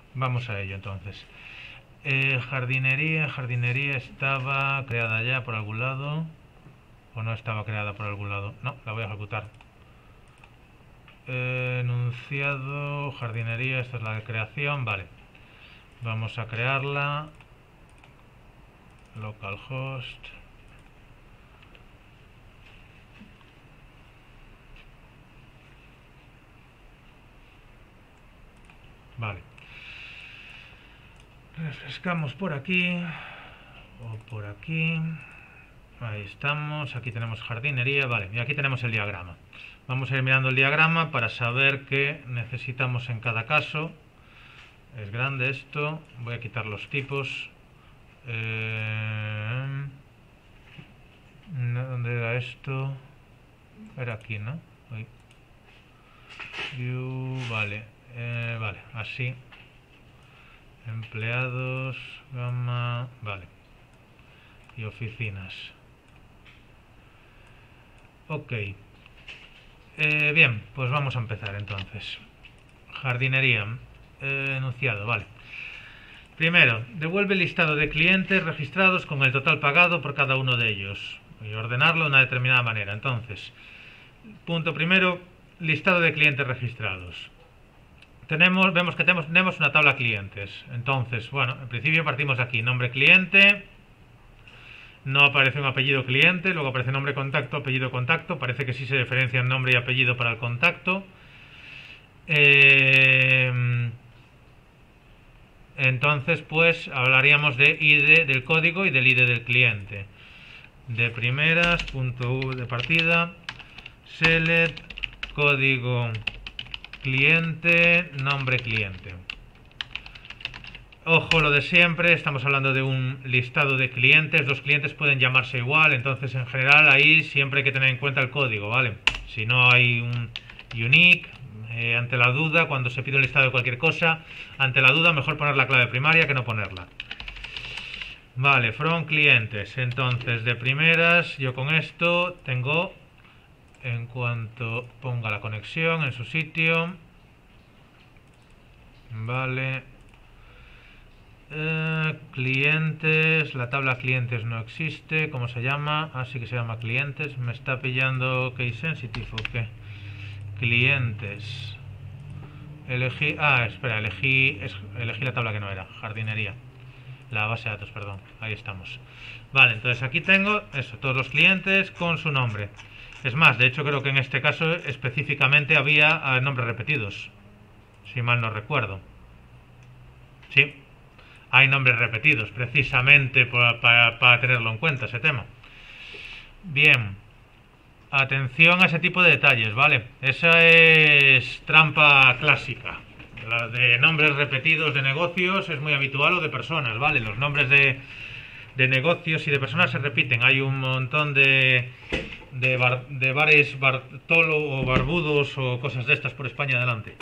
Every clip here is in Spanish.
Vamos a ello entonces. Jardinería estaba creada ya por algún lado. ¿O no estaba creada por algún lado? No, la voy a ejecutar. Enunciado, jardinería, esta es la de creación, vale. Vamos a crearla. Localhost. Vale. Refrescamos por aquí. O por aquí. Ahí estamos. Aquí tenemos jardinería. Vale, y aquí tenemos el diagrama. Vamos a ir mirando el diagrama para saber qué necesitamos en cada caso. Es grande esto. Voy a quitar los tipos. ¿Dónde era esto? Era aquí, ¿no? Vale. Vale, así. Empleados, gama, vale. Y oficinas. Ok. Bien, pues vamos a empezar entonces. Jardinería. Enunciado, vale. Primero, devuelve el listado de clientes registrados con el total pagado por cada uno de ellos. Voy a ordenarlo de una determinada manera. Entonces, punto primero, listado de clientes registrados. Vemos que tenemos una tabla clientes. Entonces, bueno, en principio partimos de aquí. Nombre cliente. No aparece un apellido cliente. Luego aparece nombre contacto, apellido contacto. Parece que sí se diferencian nombre y apellido para el contacto. Entonces, pues, hablaríamos de ID del código y del ID del cliente. De primeras, punto U de partida. Select, código cliente, nombre cliente. Ojo, lo de siempre, estamos hablando de un listado de clientes. Los clientes pueden llamarse igual, entonces en general ahí siempre hay que tener en cuenta el código, ¿vale? Si no hay un unique, ante la duda, cuando se pide un listado de cualquier cosa, ante la duda mejor poner la clave primaria que no ponerla. Vale, from clientes. Entonces, de primeras, yo con esto tengo, en cuanto ponga la conexión en su sitio, vale, clientes, la tabla clientes no existe. ¿Cómo se llama? Ah, sí que se llama clientes. Me está pillando case sensitive o qué. Clientes. Elegí, espera, elegí la tabla que no era, jardinería. La base de datos, perdón. Ahí estamos. Vale, entonces aquí tengo eso, todos los clientes con su nombre. Es más, de hecho creo que en este caso específicamente había nombres repetidos, si mal no recuerdo. Sí, hay nombres repetidos, precisamente para tenerlo en cuenta ese tema. Bien, atención a ese tipo de detalles, ¿vale? Esa es trampa clásica. La de nombres repetidos de negocios es muy habitual, o de personas, ¿vale? Los nombres de negocios y de personas se repiten. Hay un montón de bares Bartolo o Barbudos o cosas de estas por España adelante.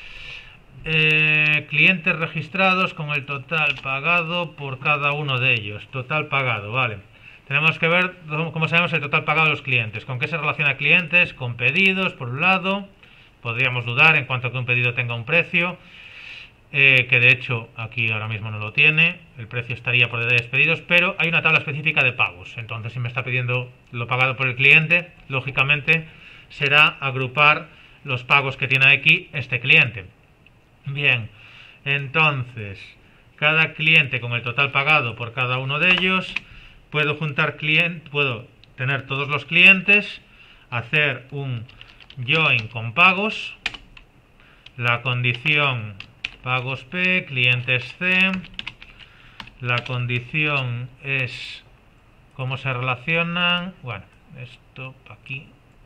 Clientes registrados con el total pagado por cada uno de ellos. Total pagado, vale. Tenemos que ver cómo sabemos el total pagado de los clientes. ¿Con qué se relaciona clientes? Con pedidos, por un lado. Podríamos dudar en cuanto a que un pedido tenga un precio. Que de hecho aquí ahora mismo no lo tiene. El precio estaría por detalles pedidos, pero hay una tabla específica de pagos. Entonces, si me está pidiendo lo pagado por el cliente, lógicamente será agrupar los pagos que tiene aquí este cliente. Bien, entonces, cada cliente con el total pagado por cada uno de ellos. Puedo tener todos los clientes, hacer un join con pagos, la condición pagos P, clientes C, la condición es cómo se relacionan, bueno, esto aquí.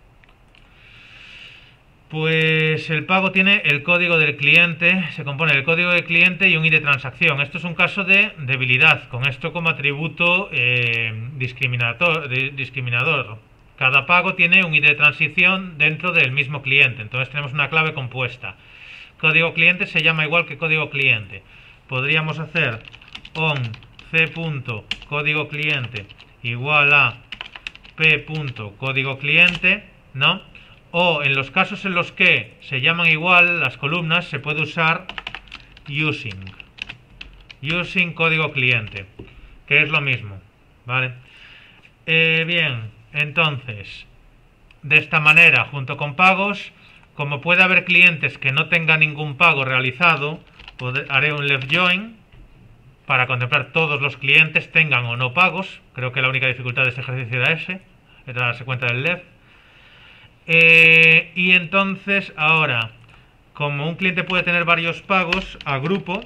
Pues el pago tiene el código del cliente, se compone del código del cliente y un ID de transacción. Esto es un caso de debilidad, con esto como atributo discriminador. Cada pago tiene un ID de transición dentro del mismo cliente, entonces tenemos una clave compuesta. Código cliente se llama igual que código cliente. Podríamos hacer on c.código cliente igual a p.código cliente, ¿no? O en los casos en los que se llaman igual las columnas, se puede usar using código cliente, que es lo mismo, ¿vale? Bien, entonces, de esta manera, junto con pagos, como puede haber clientes que no tengan ningún pago realizado, haré un left join para contemplar todos los clientes, tengan o no pagos. Creo que la única dificultad de este ejercicio era darse cuenta del left. Y entonces, ahora, como un cliente puede tener varios pagos, agrupo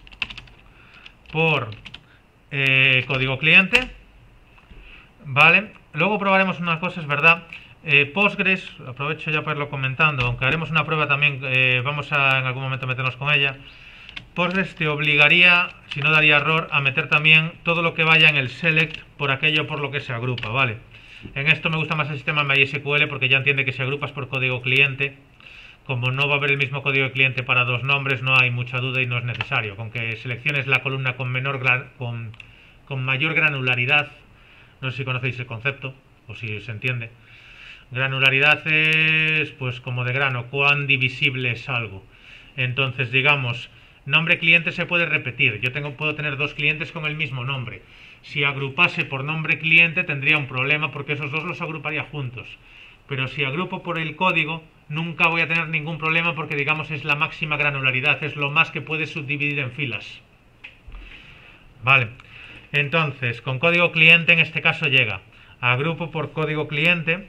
por código cliente, ¿vale? Luego probaremos unas cosas, ¿verdad? Postgres, aprovecho ya para irlo comentando, aunque haremos una prueba también, vamos a en algún momento meternos con ella. Postgres te obligaría, si no daría error, a meter también todo lo que vaya en el select por aquello por lo que se agrupa, ¿vale? En esto me gusta más el sistema MySQL porque ya entiende que si agrupas por código cliente, como no va a haber el mismo código de cliente para dos nombres, no hay mucha duda y no es necesario. Con que selecciones la columna con mayor granularidad, no sé si conocéis el concepto o si se entiende. Granularidad es pues como de grano, cuán divisible es algo. Entonces, digamos, nombre cliente se puede repetir. Yo puedo tener dos clientes con el mismo nombre. Si agrupase por nombre cliente tendría un problema porque esos dos los agruparía juntos. Pero si agrupo por el código nunca voy a tener ningún problema porque digamos es la máxima granularidad, es lo más que puedes subdividir en filas. Vale, entonces con código cliente en este caso llega. Agrupo por código cliente.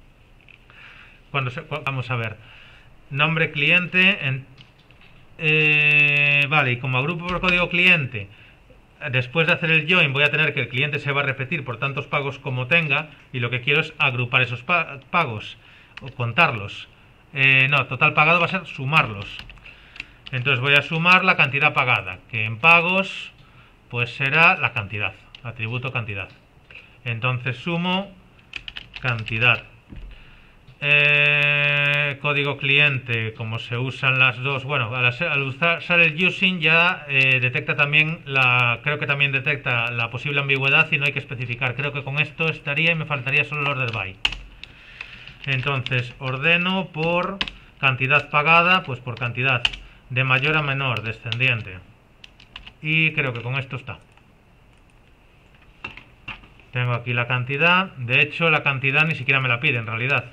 Vamos a ver. Nombre cliente. Vale, y como agrupo por código cliente, después de hacer el join voy a tener que el cliente se va a repetir por tantos pagos como tenga, y lo que quiero es agrupar esos pagos o contarlos. No, total pagado va a ser sumarlos. Entonces voy a sumar la cantidad pagada, que en pagos pues será la cantidad, atributo cantidad. Entonces sumo cantidad. Código cliente, como se usan las dos, bueno, al usar el using ya detecta también creo que también detecta la posible ambigüedad y no hay que especificar. Creo que con esto estaría y me faltaría solo el order by. Entonces ordeno por cantidad pagada, pues por cantidad de mayor a menor, descendiente. Y creo que con esto está. Tengo aquí la cantidad. De hecho, la cantidad ni siquiera me la pide en realidad.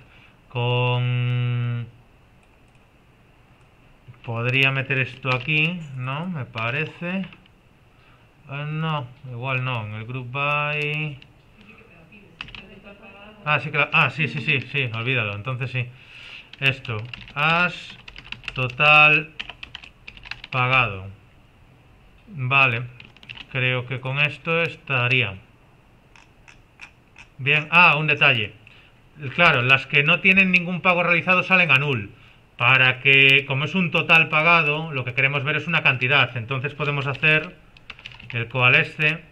Podría meter esto aquí, ¿no? Me parece. No, igual no. En el group by. Sí, olvídalo. Entonces sí. Esto. As total pagado. Vale. Creo que con esto estaría. Bien. Un detalle. Claro, las que no tienen ningún pago realizado salen a null. Para que, como es un total pagado, lo que queremos ver es una cantidad. Entonces podemos hacer el coalesce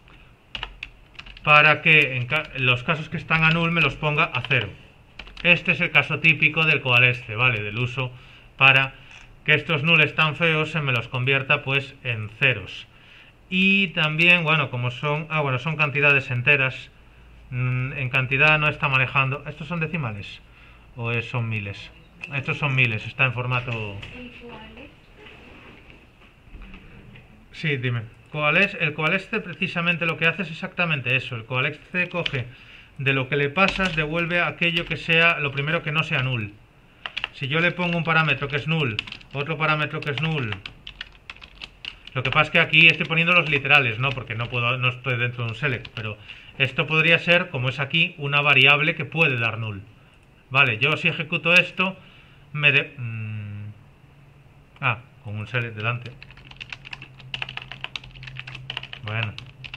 para que en los casos que están a null me los ponga a 0. Este es el caso típico del coalesce, ¿vale? Del uso para que estos nulles tan feos se me los convierta pues en ceros. Y también, bueno, como son son cantidades enteras, en cantidad no está manejando. ¿Estos son decimales? ¿O son miles? Estos son miles, está en formato. Sí, dime. El coalesce precisamente lo que hace es exactamente eso. El coalesce coge de lo que le pasas, devuelve aquello que sea, lo primero que no sea null. Si yo le pongo un parámetro que es null, otro parámetro que es null. Lo que pasa es que aquí estoy poniendo los literales, ¿no? Porque no estoy dentro de un select, pero esto podría ser, como es aquí, una variable que puede dar null. Vale, yo si ejecuto esto, con un select delante. Bueno.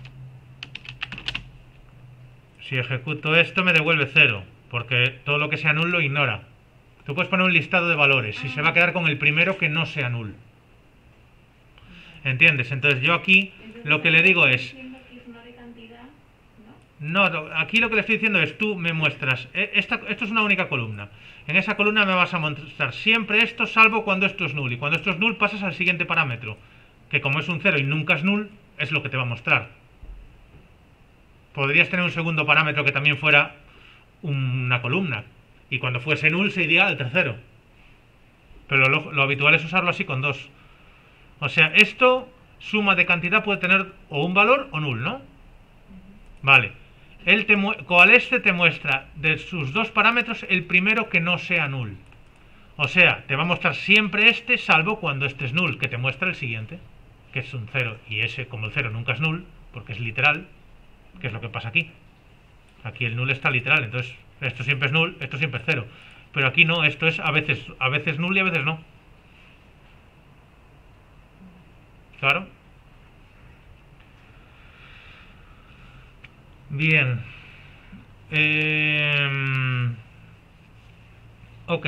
Si ejecuto esto me devuelve 0, porque todo lo que sea null lo ignora. Tú puedes poner un listado de valores y se va a quedar con el primero que no sea null. ¿Entiendes? Entonces yo aquí lo que le digo es... No, aquí lo que le estoy diciendo es tú me muestras... Esto es una única columna. En esa columna me vas a mostrar siempre esto salvo cuando esto es null. Y cuando esto es null pasas al siguiente parámetro. Que como es un 0 y nunca es null, es lo que te va a mostrar. Podrías tener un segundo parámetro que también fuera una columna. Y cuando fuese null se iría al tercero. Pero lo habitual es usarlo así con dos. O sea, esto, suma de cantidad, puede tener o un valor o null, ¿no? Vale. Coalesce te muestra de sus dos parámetros el primero que no sea null. O sea, te va a mostrar siempre este, salvo cuando este es null, que te muestra el siguiente, que es un 0. Y ese, como el 0 nunca es null, porque es literal, que es lo que pasa aquí. Aquí el null está literal, entonces esto siempre es null, esto siempre es 0. Pero aquí no, esto es a veces null y a veces no. Claro. Bien. Ok.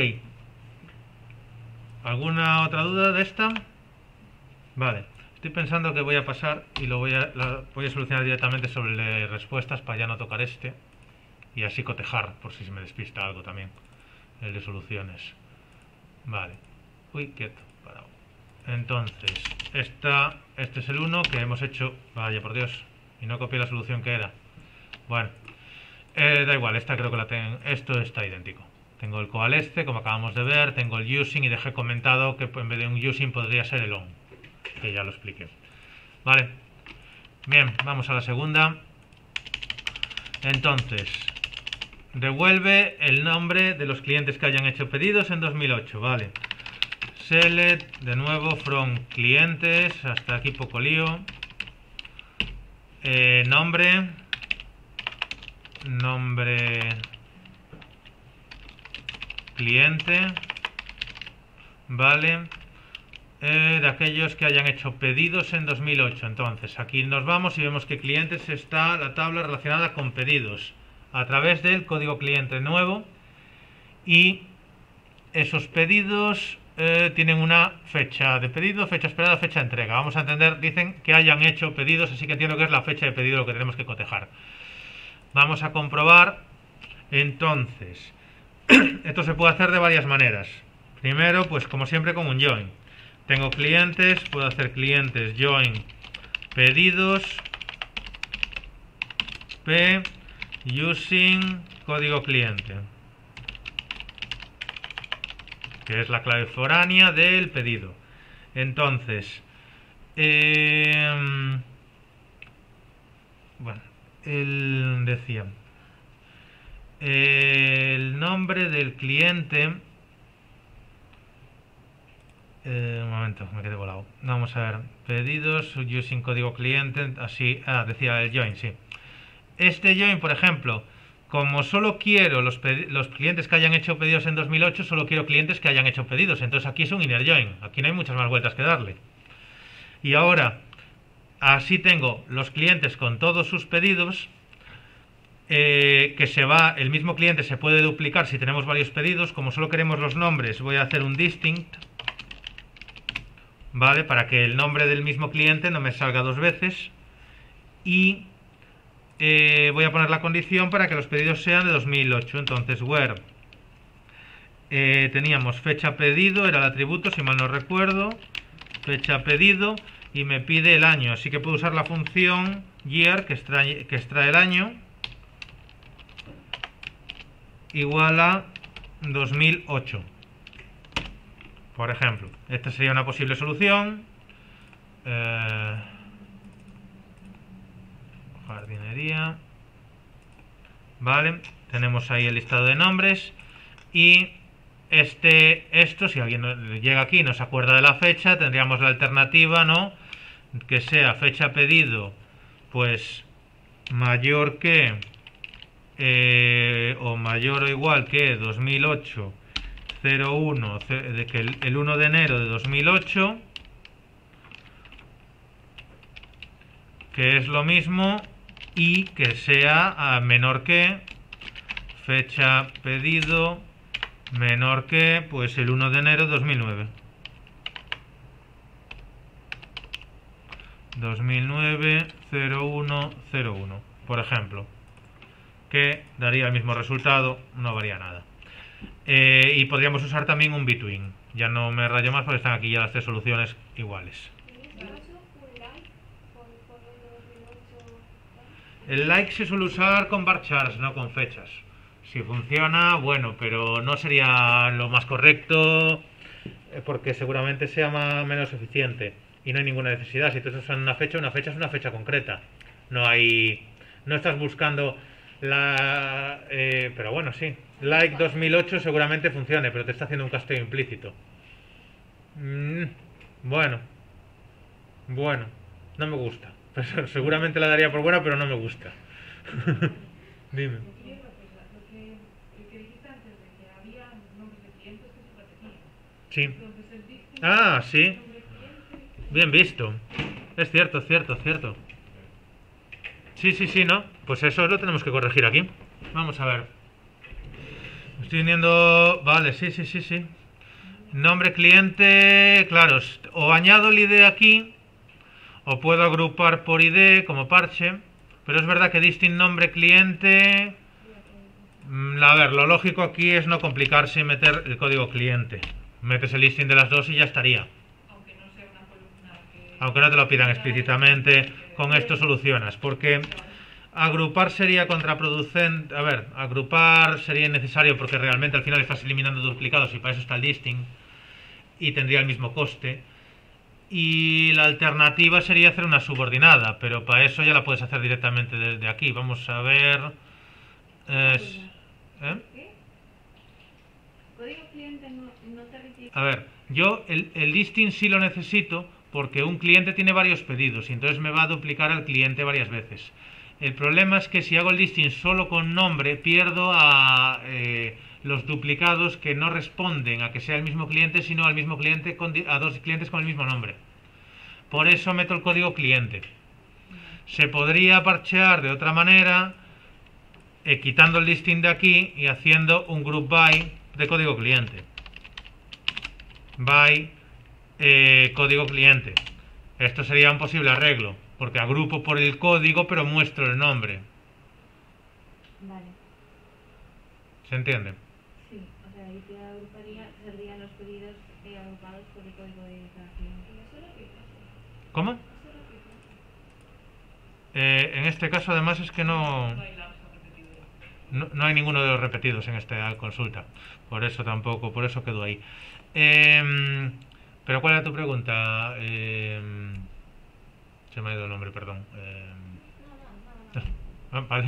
¿Alguna otra duda de esta? Vale. Estoy pensando que voy a pasar y voy a solucionar directamente sobre respuestas para ya no tocar este. Y así cotejar, por si se me despista algo también. El de soluciones. Vale. Uy, quieto. Parado. Entonces, este es el 1 que hemos hecho. Vaya, por Dios. Y no copié la solución que era. Bueno. Da igual, esta creo que la tengo. Esto está idéntico. Tengo el coalesce, como acabamos de ver. Tengo el using y dejé comentado que en vez de un using podría ser el on. Que ya lo expliqué. Vale. Bien, vamos a la segunda. Entonces, devuelve el nombre de los clientes que hayan hecho pedidos en 2008. Vale. Select, de nuevo, from clientes. Hasta aquí poco lío. Nombre cliente. Vale. De aquellos que hayan hecho pedidos en 2008. Entonces, aquí nos vamos y vemos que clientes está la tabla relacionada con pedidos a través del código cliente nuevo. Y esos pedidos tienen una fecha de pedido, fecha esperada, fecha de entrega. Vamos a entender, dicen que hayan hecho pedidos, así que entiendo que es la fecha de pedido lo que tenemos que cotejar. Vamos a comprobar. Entonces, esto se puede hacer de varias maneras. Primero, pues como siempre, con un join. Tengo clientes, puedo hacer clientes join pedidos p using código cliente, que es la clave foránea del pedido. Entonces, bueno, decía el nombre del cliente. Un momento, me quedé volado. Vamos a ver, pedidos using código cliente, así, decía el join, sí. Este join, por ejemplo, como solo quiero los clientes que hayan hecho pedidos en 2008, solo quiero clientes que hayan hecho pedidos, entonces aquí es un inner join, aquí no hay muchas más vueltas que darle. Y ahora, así tengo los clientes con todos sus pedidos, que el mismo cliente se puede duplicar si tenemos varios pedidos. Como solo queremos los nombres, voy a hacer un distinct, ¿vale? Para que el nombre del mismo cliente no me salga dos veces. Y voy a poner la condición para que los pedidos sean de 2008. Entonces, where teníamos fecha pedido, era el atributo, si mal no recuerdo. Fecha pedido y me pide el año. Así que puedo usar la función year que extrae el año. Igual a 2008. Por ejemplo, esta sería una posible solución. Jardinería. Vale, tenemos ahí el listado de nombres. Y esto, si alguien llega aquí y no se acuerda de la fecha, tendríamos la alternativa, ¿no? Que sea fecha pedido, pues mayor que o mayor o igual que 2008. 01, que el 1 de enero de 2008, que es lo mismo, y que sea menor que fecha pedido menor que pues el 1 de enero de 2009. 2009 0101, por ejemplo, que daría el mismo resultado, no varía nada. Y podríamos usar también un between. Ya no me rayo más porque están aquí ya las tres soluciones iguales. El like se suele usar con varchars, no con fechas. Si funciona, bueno, pero no sería lo más correcto porque seguramente sea menos eficiente. y no hay ninguna necesidad. Si tú estás usando una fecha es una fecha concreta. No estás buscando pero bueno, sí. Like 2008 seguramente funcione, pero te está haciendo un casteo implícito. Bueno, no me gusta. Pues seguramente la daría por buena, pero no me gusta. Dime. Sí. Ah, sí. Bien visto. Es cierto, cierto, cierto. Sí, sí, sí, ¿no? Pues eso lo tenemos que corregir aquí. Vamos a ver. Estoy viendo... Vale, sí, sí, sí, sí. Nombre cliente... Claro, o añado el ID aquí, o puedo agrupar por ID como parche. Pero es verdad que distinct nombre cliente... A ver, lo lógico aquí es no complicarse y meter el código cliente. Metes el listing de las dos y ya estaría. Aunque no te lo pidan explícitamente, con esto solucionas. Porque agrupar sería contraproducente. A ver, agrupar sería innecesario porque realmente al final estás eliminando duplicados y para eso está el listing. Y tendría el mismo coste. Y la alternativa sería hacer una subordinada, pero para eso ya la puedes hacer directamente desde aquí. Vamos a ver... Código cliente no te requiere... A ver, yo el listing sí lo necesito porque un cliente tiene varios pedidos y entonces me va a duplicar al cliente varias veces. El problema es que si hago el listing solo con nombre, pierdo a los duplicados que no responden a que sea el mismo cliente, sino al mismo cliente a dos clientes con el mismo nombre. Por eso meto el código cliente. Se podría parchear de otra manera, quitando el listing de aquí y haciendo un group by de código cliente. By código cliente. Esto sería un posible arreglo, porque agrupo por el código pero muestro el nombre. Vale. ¿Se entiende? Sí, o sea, ahí te agruparía, serían los pedidos agrupados por el código de cada cliente. ¿Cómo? En este caso además es que no hay ninguno de los repetidos en esta consulta. Por eso tampoco, por eso quedó ahí. Pero ¿cuál era tu pregunta? Se me ha ido el nombre, perdón. Vale.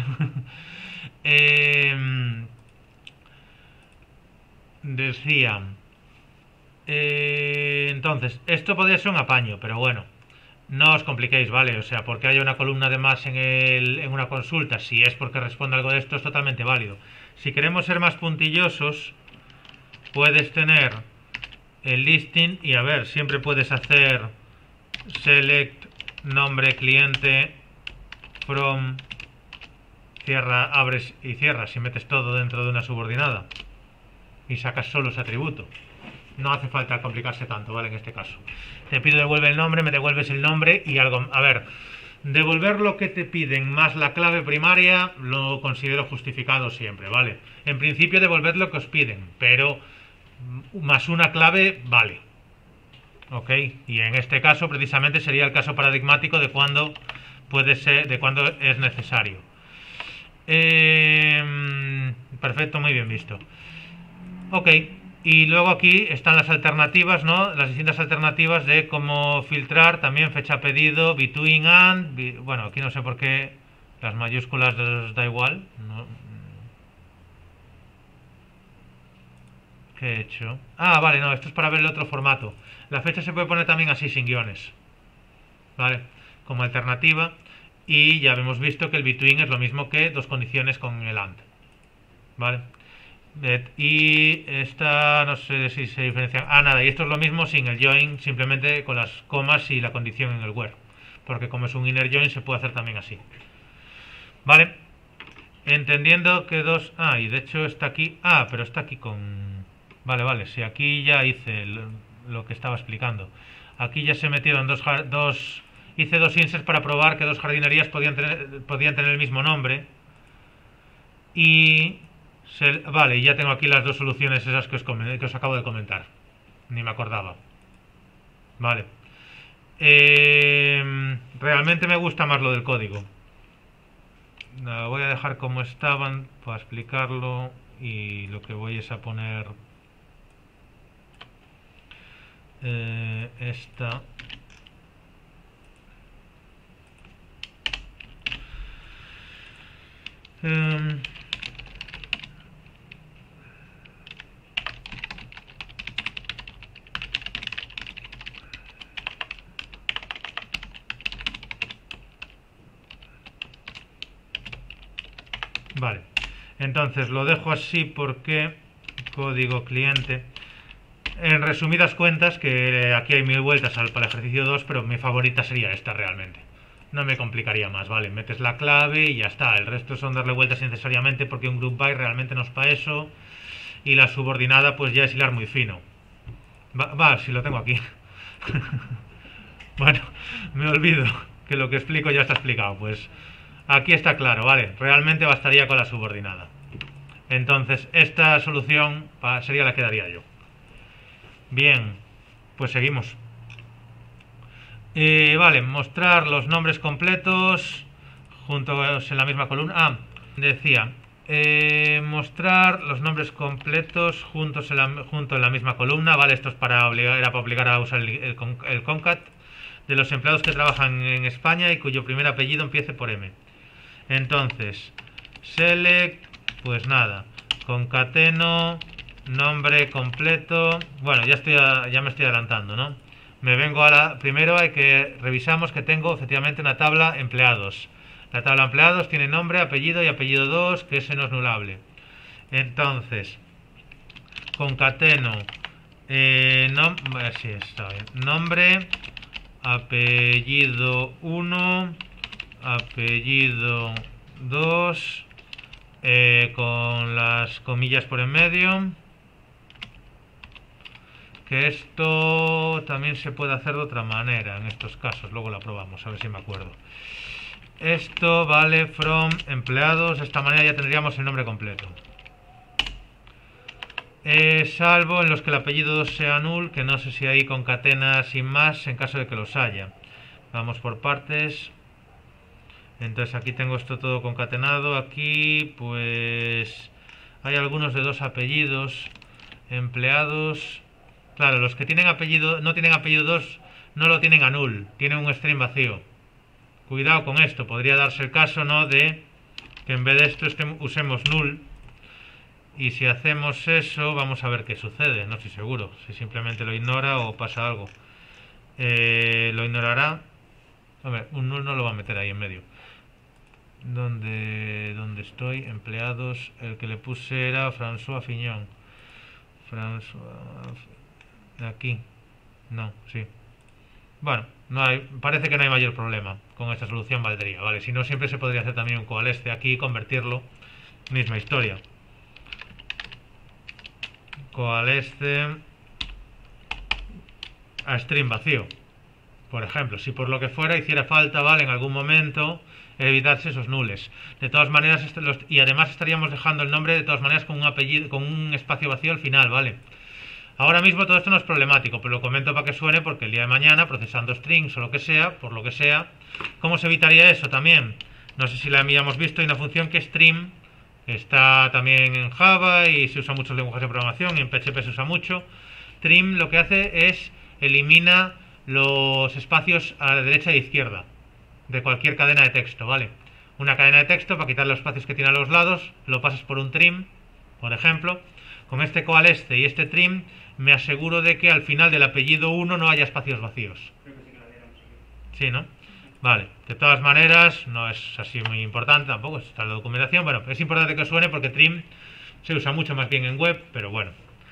Decía... entonces, esto podría ser un apaño, pero bueno, no os compliquéis, ¿vale? O sea, porque haya una columna de más en una consulta, si es porque responde algo de esto, es totalmente válido. Si queremos ser más puntillosos, puedes tener el listing y a ver, siempre puedes hacer select nombre cliente from cierra, abres y cierras y metes todo dentro de una subordinada y sacas solo ese atributo. No hace falta complicarse tanto, ¿vale? En este caso te pido devuelve el nombre, me devuelves el nombre y algo. A ver, devolver lo que te piden más la clave primaria lo considero justificado siempre, ¿vale? En principio devolver lo que os piden, pero más una clave vale. Ok, y en este caso precisamente sería el caso paradigmático de cuando puede ser, de cuando es necesario. Perfecto, muy bien visto. Ok, y luego aquí están las alternativas, ¿no? Las distintas alternativas de cómo filtrar, también fecha pedido, between and, bueno, aquí no sé por qué las mayúsculas da igual, ¿no? ¿Qué he hecho? Ah, vale, no, esto es para ver el otro formato. La fecha se puede poner también así, sin guiones, ¿vale? Como alternativa. Y ya hemos visto que el between es lo mismo que dos condiciones con el and, ¿vale? Y esta, no sé si se diferencia. Ah, nada, y esto es lo mismo sin el join, simplemente con las comas y la condición en el where. Porque como es un inner join se puede hacer también así, ¿vale? Entendiendo que dos... Ah, y de hecho está aquí... Ah, pero está aquí con... Vale, vale, si aquí ya hice lo que estaba explicando. Aquí ya se metieron dos... Hice dos inserts para probar que dos jardinerías podían tener el mismo nombre. Y... Vale, y ya tengo aquí las dos soluciones esas que os acabo de comentar. Ni me acordaba. Vale. Realmente me gusta más lo del código. Voy a dejar como estaban para explicarlo. Y lo que voy es a poner... esta Em, vale, entonces lo dejo así porque código cliente. En resumidas cuentas, que aquí hay 1000 vueltas para el ejercicio 2, pero mi favorita sería esta realmente. No me complicaría más, ¿vale? Metes la clave y ya está. El resto son darle vueltas innecesariamente porque un group by realmente no es para eso. Y la subordinada pues ya es hilar muy fino. Va, si lo tengo aquí. Bueno, me olvido que lo que explico ya está explicado. Pues aquí está claro, ¿vale? Realmente bastaría con la subordinada. Entonces, esta solución sería la que daría yo. Bien, pues seguimos. Vale, mostrar los nombres completos juntos en la misma columna. Decía, mostrar los nombres completos junto en la misma columna. Vale, esto es para obligar a usar el concat de los empleados que trabajan en España y cuyo primer apellido empiece por M. Entonces, select, pues nada, concateno nombre completo. Bueno, ya me estoy adelantando, ¿no? Me vengo a primero revisamos que tengo efectivamente una tabla empleados. La tabla empleados tiene nombre, apellido y apellido 2, que ese no es nulable. Entonces, concateno sí, está bien. Nombre, apellido 1, apellido 2, con las comillas por en medio. Que esto también se puede hacer de otra manera en estos casos, luego lo probamos, a ver si me acuerdo. Esto vale from empleados, de esta manera ya tendríamos el nombre completo. Salvo en los que el apellido 2 sea null, que no sé si hay concatena sin más en caso de que los haya. Vamos por partes. Entonces aquí tengo esto todo concatenado. Aquí pues hay algunos de 2 apellidos. Empleados. Claro, los que tienen apellido, no tienen apellido 2 no lo tienen a null, tienen un string vacío. Cuidado con esto, podría darse el caso, ¿no?, de que en vez de esto usemos null. Y si hacemos eso, vamos a ver qué sucede, no estoy seguro, si simplemente lo ignora o pasa algo. Lo ignorará. Hombre, un null no lo va a meter ahí en medio. ¿Dónde estoy? Empleados, el que le puse era François Fignon. Aquí. No, sí. Bueno, parece que no hay mayor problema. Con esta solución valdría, ¿vale? Si no, siempre se podría hacer también un coalesce aquí y convertirlo. Misma historia. Coalesce a string vacío. Por ejemplo, si por lo que fuera hiciera falta, ¿vale?, en algún momento evitarse esos nules. De todas maneras, y además estaríamos dejando el nombre de todas maneras con un apellido, con un espacio vacío al final, ¿vale? Ahora mismo todo esto no es problemático, pero lo comento para que suene porque el día de mañana, procesando strings o lo que sea, por lo que sea, ¿cómo se evitaría eso también? No sé si la habíamos visto, hay una función que es trim, está también en Java y se usa mucho en lenguajes de programación y en PHP se usa mucho. Trim lo que hace es elimina los espacios a la derecha e izquierda de cualquier cadena de texto, ¿vale? Una cadena de texto, para quitar los espacios que tiene a los lados, lo pasas por un trim, por ejemplo. Con este coalesce y este trim me aseguro de que al final del apellido 1 no haya espacios vacíos. Creo que sí que la diéramos aquí. Sí, ¿no? Vale, de todas maneras, no es así muy importante tampoco, está en la documentación. Bueno, es importante que suene porque trim se usa mucho más bien en web, pero bueno.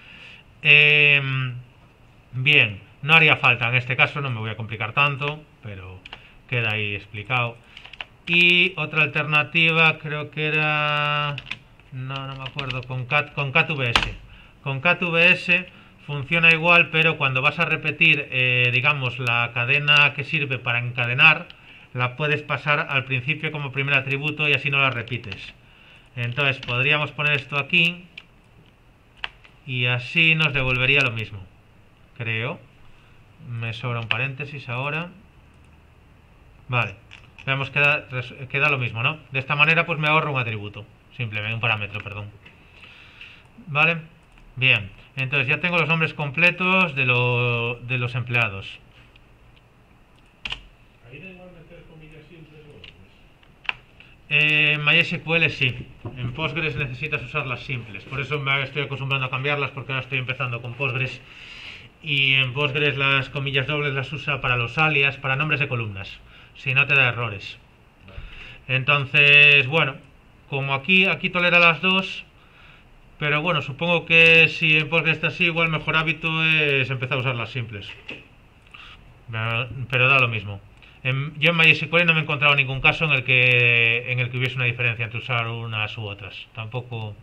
Bien, no haría falta en este caso, no me voy a complicar tanto, pero queda ahí explicado. Y otra alternativa creo que era... No me acuerdo, con CatVS. Con CatVS funciona igual, pero cuando vas a repetir, digamos, la cadena que sirve para encadenar, la puedes pasar al principio como primer atributo y así no la repites. Entonces podríamos poner esto aquí y así nos devolvería lo mismo, creo. Me sobra un paréntesis ahora. Vale, veamos que queda lo mismo, ¿no? De esta manera pues me ahorro un atributo, simplemente un parámetro, perdón. Vale, bien, entonces ya tengo los nombres completos de los empleados. Ahí da igual meter comillas simples o En MySQL sí, en Postgres necesitas usar las simples, por eso me estoy acostumbrando a cambiarlas porque ahora estoy empezando con Postgres y en Postgres las comillas dobles las usa para los alias, para nombres de columnas, si no te da errores. Entonces, bueno, como aquí tolera las dos, pero bueno, supongo que si en Postgres está así, igual el mejor hábito es empezar a usar las simples, pero da lo mismo. Yo en MySQL no me he encontrado ningún caso en el que hubiese una diferencia entre usar unas u otras. Tampoco.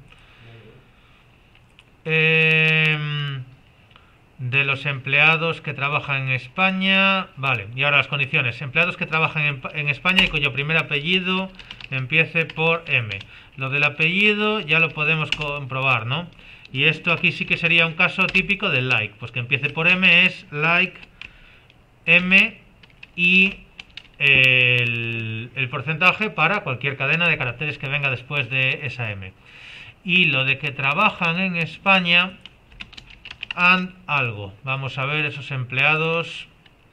De los empleados que trabajan en España. Vale, y ahora las condiciones. Empleados que trabajan en España y cuyo primer apellido empiece por M. Lo del apellido ya lo podemos comprobar, ¿no? Y esto aquí sí que sería un caso típico del like. Pues que empiece por M es like M y el porcentaje para cualquier cadena de caracteres que venga después de esa M. Y lo de que trabajan en España and algo. Vamos a ver esos empleados.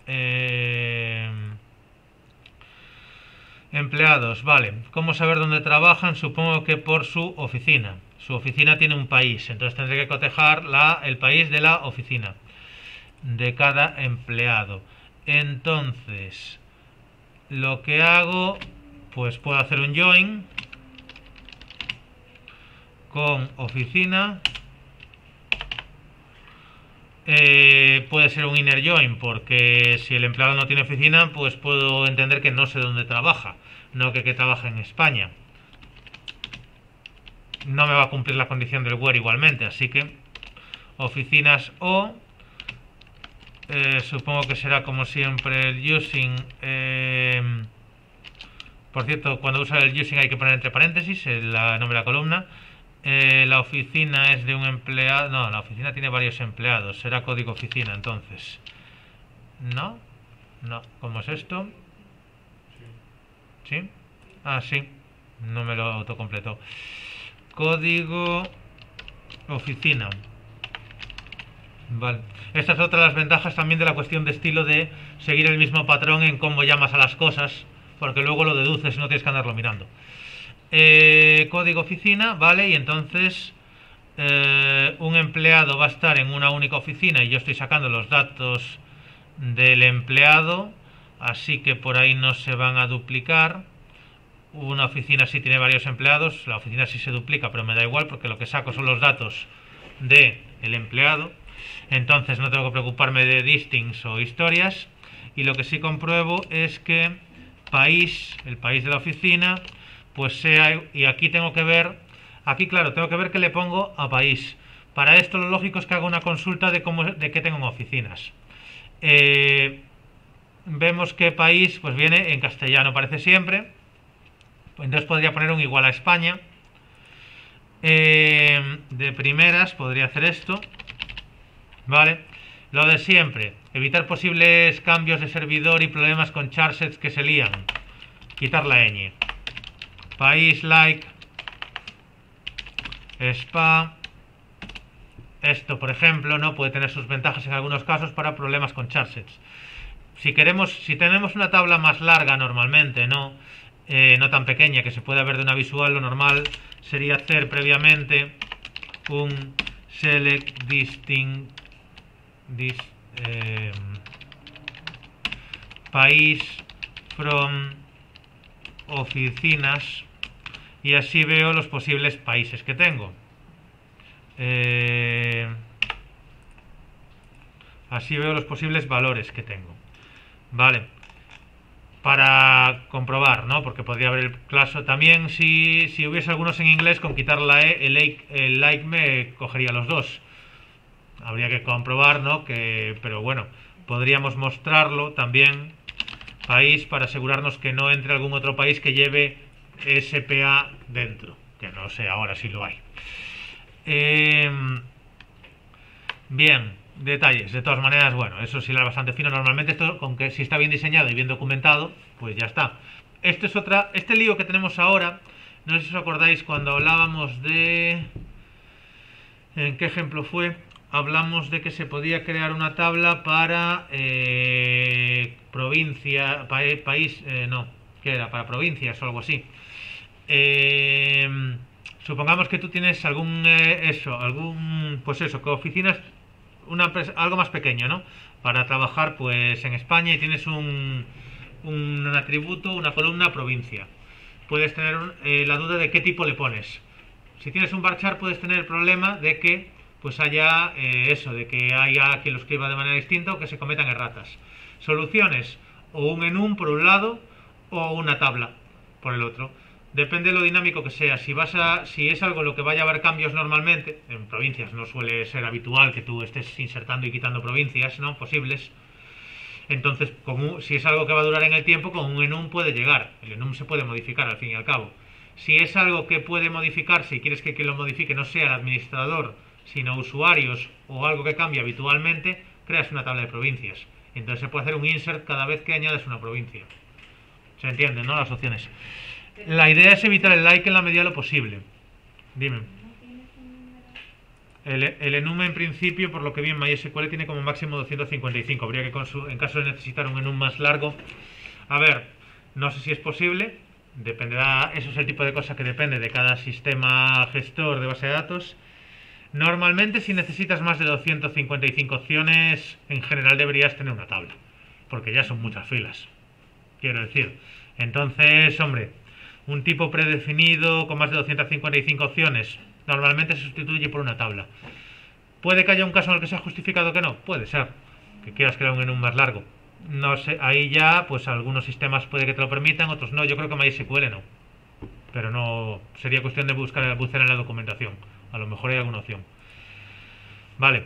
Empleados, vale. ¿Cómo saber dónde trabajan? Supongo que por su oficina. Su oficina tiene un país, entonces tendré que cotejar el país de la oficina de cada empleado. Entonces, lo que hago, pues puedo hacer un join con oficina. Puede ser un inner join, porque si el empleado no tiene oficina, pues puedo entender que no sé dónde trabaja, no que trabaja en España. No me va a cumplir la condición del where igualmente, así que oficinas o supongo que será como siempre el using. Por cierto, cuando usa el using hay que poner entre paréntesis el nombre de la columna. La oficina es de un empleado. No, la oficina tiene varios empleados. Será código oficina entonces. ¿No? No. ¿Cómo es esto? ¿Sí? Ah, sí. No me lo autocompletó. Código oficina. Vale. Esta es otra de las ventajas también de la cuestión de estilo, de seguir el mismo patrón en cómo llamas a las cosas, porque luego lo deduces y no tienes que andarlo mirando. Código oficina, vale, y entonces un empleado va a estar en una única oficina y yo estoy sacando los datos del empleado, así que por ahí no se van a duplicar. Una oficina sí tiene varios empleados, la oficina sí se duplica, pero me da igual porque lo que saco son los datos del empleado. Entonces no tengo que preocuparme de distings o historias. Y lo que sí compruebo es que país, el país de la oficina, pues sea, y aquí tengo que ver, aquí claro, tengo que ver qué le pongo a país. Para esto lo lógico es que haga una consulta de qué tengo en oficinas. Vemos que país pues viene en castellano, parece siempre. Entonces podría poner un igual a España. De primeras podría hacer esto. Vale, lo de siempre, evitar posibles cambios de servidor y problemas con charsets que se lían. Quitar la ñ. País like spa. Esto, por ejemplo, no puede tener sus ventajas en algunos casos para problemas con charsets. Si tenemos una tabla más larga normalmente, no tan pequeña que se pueda ver de una visual, lo normal sería hacer previamente un select distinct país from oficinas y así veo los posibles países que tengo. Así veo los posibles valores que tengo. Vale, para comprobar, ¿no? Porque podría haber el caso también, si hubiese algunos en inglés, con quitar la E, el like me cogería los dos. Habría que comprobar, ¿no? Pero bueno, podríamos mostrarlo también, país, para asegurarnos que no entre algún otro país que lleve SPA dentro, que no sé ahora si lo hay. Bien, detalles. De todas maneras, bueno, eso sí era bastante fino. Normalmente esto, con que si está bien diseñado y bien documentado, pues ya está. Este lío que tenemos ahora, no sé si os acordáis cuando hablábamos de... ¿En qué ejemplo fue? Hablamos de que se podía crear una tabla para provincia, país, no, ¿qué era? Para provincias o algo así. supongamos que tú tienes pues eso, que oficinas algo más pequeño, ¿no? Para trabajar pues en España y tienes un atributo, una columna, provincia. Puedes tener la duda de qué tipo le pones. Si tienes un varchar puedes tener el problema de que pues haya de que haya quien lo escriba de manera distinta o que se cometan erratas. Soluciones, o un enum por un lado o una tabla por el otro. Depende de lo dinámico que sea. Si es algo en lo que vaya a haber cambios normalmente, en provincias no suele ser habitual que tú estés insertando y quitando provincias, ¿no? Posibles. Entonces, si es algo que va a durar en el tiempo, con un enum puede llegar. El enum se puede modificar al fin y al cabo. Si es algo que puede modificarse y quieres que quien lo modifique no sea el administrador, sino usuarios o algo que cambie habitualmente, creas una tabla de provincias. Entonces se puede hacer un insert cada vez que añades una provincia. ¿Se entienden, no? Las opciones. La idea es evitar el like en la medida de lo posible. Dime. El enum en principio, por lo que vi en MySQL, tiene como máximo 255. Habría que, en caso de necesitar un enum más largo... A ver, no sé si es posible. Dependerá, eso es el tipo de cosa que depende de cada sistema gestor de base de datos. Normalmente, si necesitas más de 255 opciones, en general deberías tener una tabla, porque ya son muchas filas, quiero decir. Entonces, hombre, un tipo predefinido con más de 255 opciones normalmente se sustituye por una tabla. ¿Puede que haya un caso en el que sea justificado que no? Puede ser, que quieras crear un enum más largo. No sé, ahí ya, pues algunos sistemas puede que te lo permitan, otros no. Yo creo que MySQL no, pero no, sería cuestión de bucear en la documentación. A lo mejor hay alguna opción. Vale.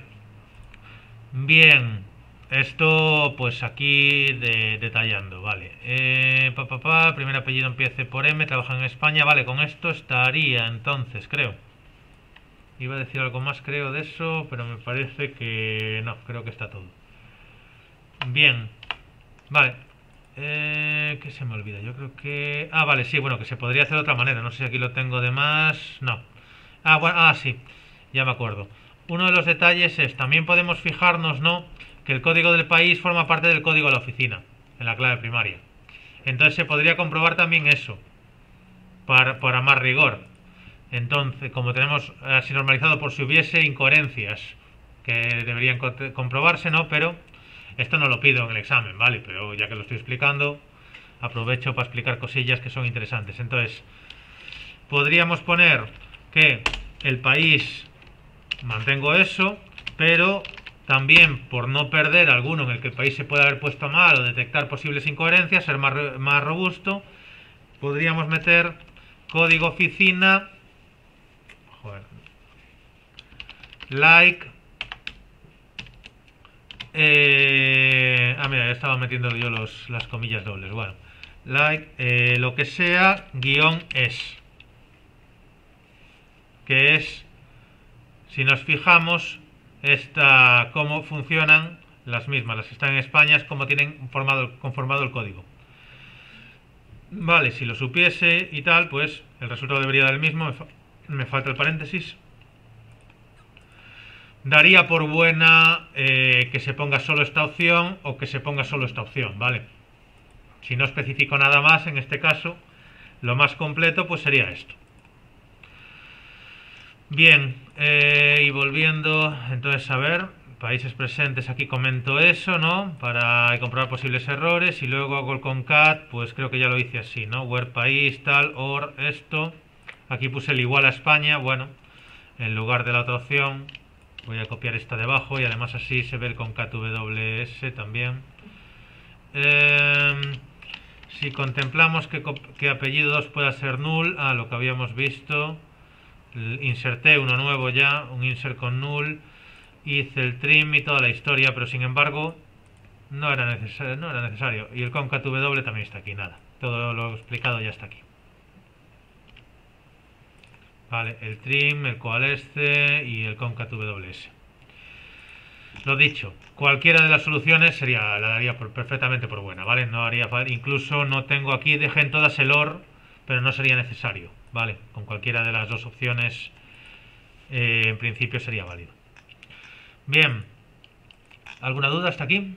Bien. Esto, pues aquí detallando. Vale. Primer apellido empiece por M. Trabaja en España. Vale, con esto estaría entonces, creo. Iba a decir algo más, creo, de eso, pero me parece que no. Creo que está todo. Bien. Vale. ¿Qué se me olvida? Yo creo que... Ah, vale, sí, bueno, que se podría hacer de otra manera. No sé si aquí lo tengo de más. No. Bueno, sí, ya me acuerdo. Uno de los detalles es, también podemos fijarnos, ¿no?, que el código del país forma parte del código de la oficina, en la clave primaria. Entonces se podría comprobar también eso, para más rigor. Entonces, como tenemos así normalizado por si hubiese incoherencias que deberían comprobarse, ¿no? Pero esto no lo pido en el examen, ¿vale? Pero ya que lo estoy explicando, aprovecho para explicar cosillas que son interesantes. Entonces, podríamos poner que el país, mantengo eso, pero también por no perder alguno en el que el país se pueda haber puesto mal o detectar posibles incoherencias, ser más robusto, podríamos meter código oficina, like, mira, ya estaba metiendo yo las comillas dobles, bueno, like, lo que sea, guión es, que es, si nos fijamos, cómo funcionan las mismas, las que están en España, es cómo tienen conformado el código. Vale, si lo supiese y tal, pues el resultado debería dar el mismo. Me falta el paréntesis. Daría por buena que se ponga solo esta opción o que se ponga solo esta opción, ¿vale? Si no especifico nada más, en este caso, lo más completo pues sería esto. Bien, y volviendo, entonces, a ver, países presentes, aquí comento eso, ¿no? Para comprobar posibles errores, y luego hago el concat, pues creo que ya lo hice así, ¿no? Where país, tal, or, esto. Aquí puse el igual a España, bueno, en lugar de la otra opción, voy a copiar esta debajo, y además así se ve el concat ws también. Si contemplamos que apellido 2 pueda ser null, lo que habíamos visto... Inserté uno nuevo ya, un insert con null, hice el trim y toda la historia, pero sin embargo no era necesario. Y el concat w también está aquí, nada. Todo lo explicado ya está aquí. Vale, el trim, el coalesce y el concat ws. Lo dicho, cualquiera de las soluciones la daría perfectamente por buena, ¿vale? No haría falta, incluso no tengo aquí, dejen todas el or, pero no sería necesario. Vale, con cualquiera de las dos opciones en principio sería válido. Bien, ¿alguna duda hasta aquí?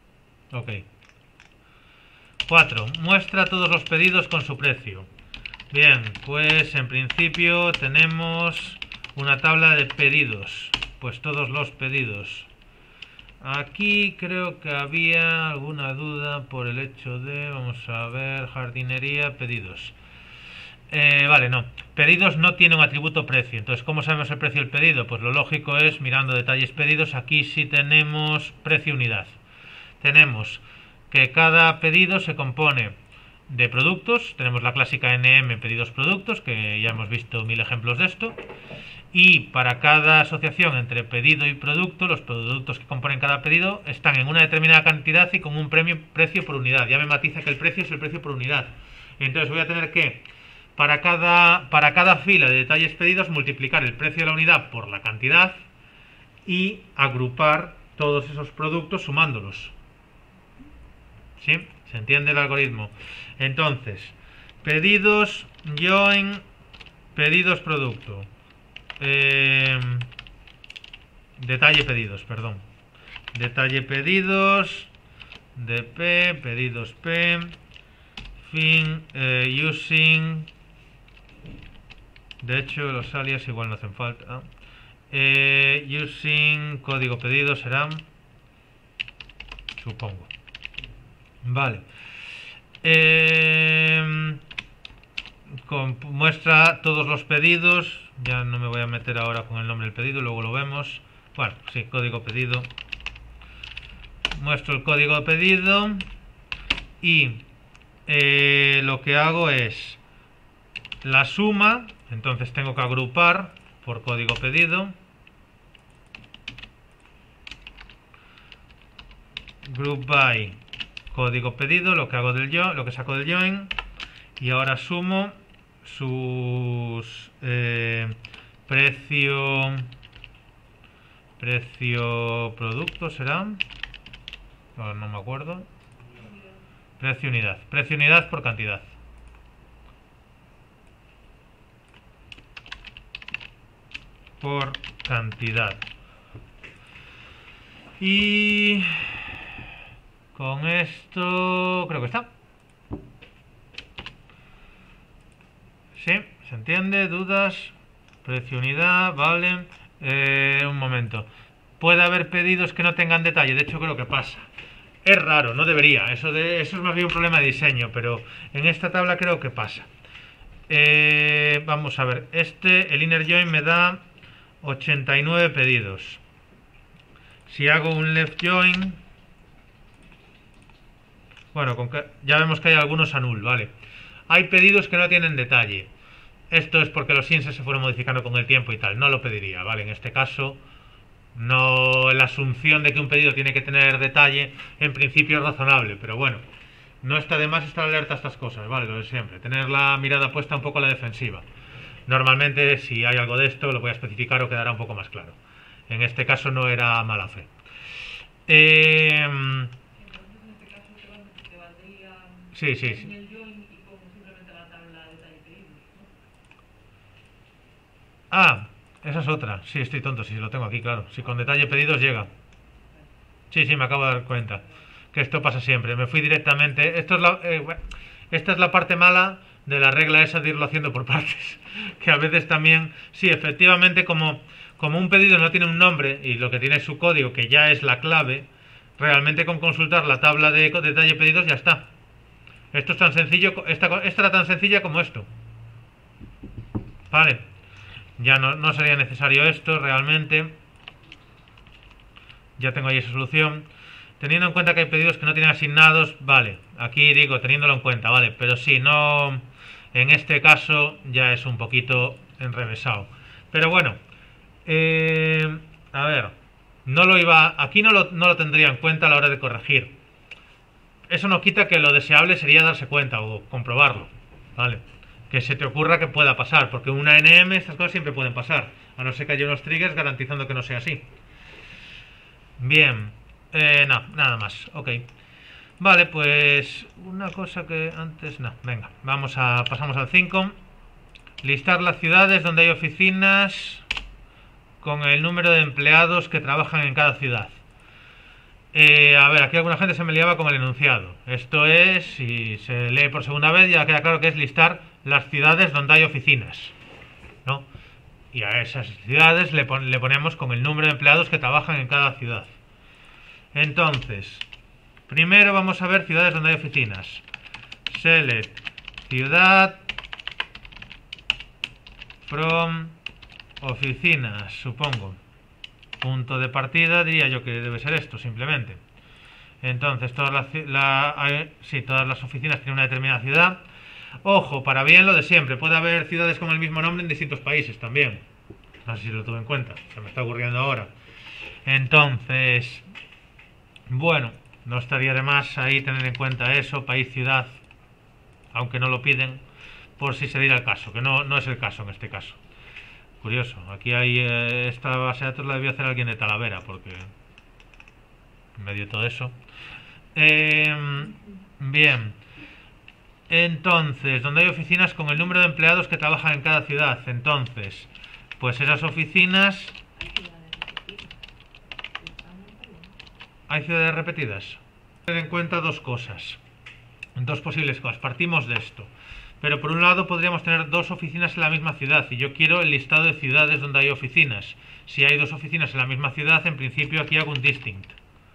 Ok. 4. Muestra todos los pedidos con su precio. Bien, pues en principio tenemos una tabla de pedidos. Pues todos los pedidos. Aquí creo que había alguna duda por el hecho de, vamos a ver, jardinería, pedidos. Vale, no. Pedidos no tiene un atributo precio. Entonces, ¿cómo sabemos el precio del pedido? Pues lo lógico es, mirando detalles pedidos, aquí sí tenemos precio unidad. Tenemos que cada pedido se compone de productos. Tenemos la clásica NM pedidos productos, que ya hemos visto 1000 ejemplos de esto. Y para cada asociación entre pedido y producto, los productos que componen cada pedido están en una determinada cantidad y con un precio por unidad. Ya me matiza que el precio es el precio por unidad. Entonces voy a tener que, para cada fila de detalles pedidos, multiplicar el precio de la unidad por la cantidad y agrupar todos esos productos sumándolos. ¿Sí? ¿Se entiende el algoritmo? Entonces, pedidos, join, pedidos producto. Detalle pedidos, perdón. Detalle pedidos, DP, pedidos P, fin, using. De hecho, los alias igual no hacen falta. Using código pedido será, supongo. Vale. Muestra todos los pedidos. Ya no me voy a meter ahora con el nombre del pedido, luego lo vemos. Bueno, sí, código pedido. Muestro el código de pedido. Y lo que hago es la suma. Entonces tengo que agrupar por código pedido. Group by código pedido, lo que hago lo que saco del join. Y ahora sumo sus precio producto será, no me acuerdo, precio unidad por cantidad. Y con esto creo que está. ¿Sí? ¿Se entiende? ¿Dudas? Precio unidad, vale. Un momento. Puede haber pedidos que no tengan detalle. De hecho, creo que pasa. Es raro, no debería. Eso es más bien un problema de diseño, pero en esta tabla creo que pasa. Vamos a ver. El inner join me da 89 pedidos. Si hago un left join, bueno, ya vemos que hay algunos a null, ¿vale? Hay pedidos que no tienen detalle. Esto es porque los INSEs se fueron modificando con el tiempo y tal. No lo pediría, ¿vale? En este caso, no, la asunción de que un pedido tiene que tener detalle, en principio es razonable, pero bueno, no está de más estar alerta a estas cosas, ¿vale? Lo de siempre. Tener la mirada puesta un poco a la defensiva. Normalmente, si hay algo de esto, lo voy a especificar o quedará un poco más claro. En este caso no era mala fe. Sí, sí, sí. Ah, esa es otra. Sí, estoy tonto, sí, lo tengo aquí, claro. Si con detalle pedidos llega. Sí, sí, me acabo de dar cuenta. Que esto pasa siempre. Me fui directamente. Esta es la parte mala de la regla esa de irlo haciendo por partes. Que a veces también... Sí, efectivamente, como un pedido no tiene un nombre y lo que tiene es su código, que ya es la clave, realmente con consultar la tabla de detalle pedidos ya está. Esto es tan sencillo... Esta era tan sencilla como esto. Vale. Ya no sería necesario esto realmente. Ya tengo ahí esa solución. Teniendo en cuenta que hay pedidos que no tienen asignados, vale. Aquí digo, teniéndolo en cuenta, vale. Pero sí, no... En este caso ya es un poquito enrevesado. Pero bueno. A ver. Aquí no lo tendría en cuenta a la hora de corregir. Eso no quita que lo deseable sería darse cuenta o comprobarlo. Vale. Que se te ocurra que pueda pasar, porque una NM estas cosas siempre pueden pasar, a no ser que haya unos triggers garantizando que no sea así. Bien, no, nada más, ok. Vale, pues una cosa que antes, no, venga, pasamos al 5. Listar las ciudades donde hay oficinas con el número de empleados que trabajan en cada ciudad. A ver, aquí alguna gente se me liaba con el enunciado. Esto es, si se lee por segunda vez, ya queda claro que es listar las ciudades donde hay oficinas, ¿no? Y a esas ciudades le ponemos con el número de empleados que trabajan en cada ciudad. Entonces, primero vamos a ver ciudades donde hay oficinas. Select ciudad from oficinas, supongo. Punto de partida, diría yo que debe ser esto, simplemente. Entonces, todas las oficinas tienen una determinada ciudad. Ojo, para bien lo de siempre. Puede haber ciudades con el mismo nombre en distintos países también. No sé si lo tuve en cuenta. Se me está ocurriendo ahora. Entonces, bueno, no estaría de más ahí tener en cuenta eso, país, ciudad, aunque no lo piden, por si se diera el caso, que no es el caso en este caso. Curioso, aquí hay esta base de datos la debió hacer alguien de Talavera, porque en medio de todo eso. Bien, entonces, donde hay oficinas con el número de empleados que trabajan en cada ciudad, entonces, pues esas oficinas... ¿Hay ciudades repetidas? Tener en cuenta dos cosas, dos posibles cosas. Partimos de esto. Pero por un lado podríamos tener dos oficinas en la misma ciudad y yo quiero el listado de ciudades donde hay oficinas. Si hay dos oficinas en la misma ciudad, en principio aquí hago un distinct.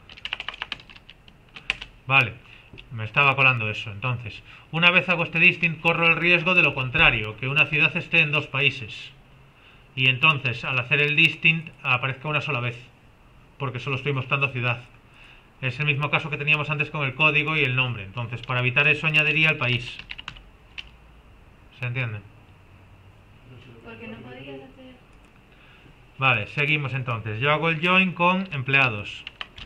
Vale, me estaba colando eso. Entonces, una vez hago este distinct, corro el riesgo de lo contrario, que una ciudad esté en dos países. Y entonces, al hacer el distinct, aparezca una sola vez, porque solo estoy mostrando ciudad. Es el mismo caso que teníamos antes con el código y el nombre. Entonces, para evitar eso, añadiría el país. ¿Se entiende? Porque no podías hacer... Vale, seguimos entonces. Yo hago el join con empleados.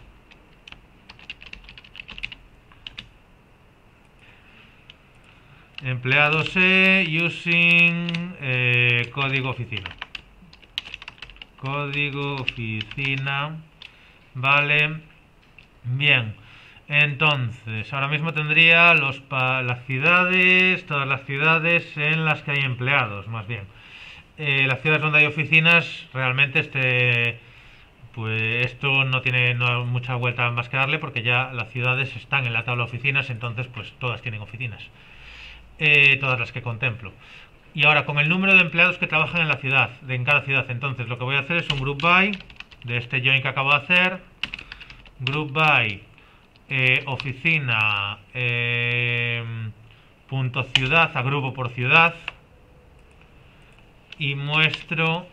Empleados using código oficina. Código oficina. Vale. Bien. Entonces, ahora mismo tendría las ciudades, todas las ciudades en las que hay empleados, más bien. Las ciudades donde hay oficinas, realmente pues esto no tiene mucha vuelta más que darle porque ya las ciudades están en la tabla de oficinas, entonces pues todas tienen oficinas. Todas las que contemplo. Y ahora con el número de empleados que trabajan en la ciudad, en cada ciudad, entonces lo que voy a hacer es un group by de este join que acabo de hacer. Group by oficina punto ciudad, agrupo por ciudad y muestro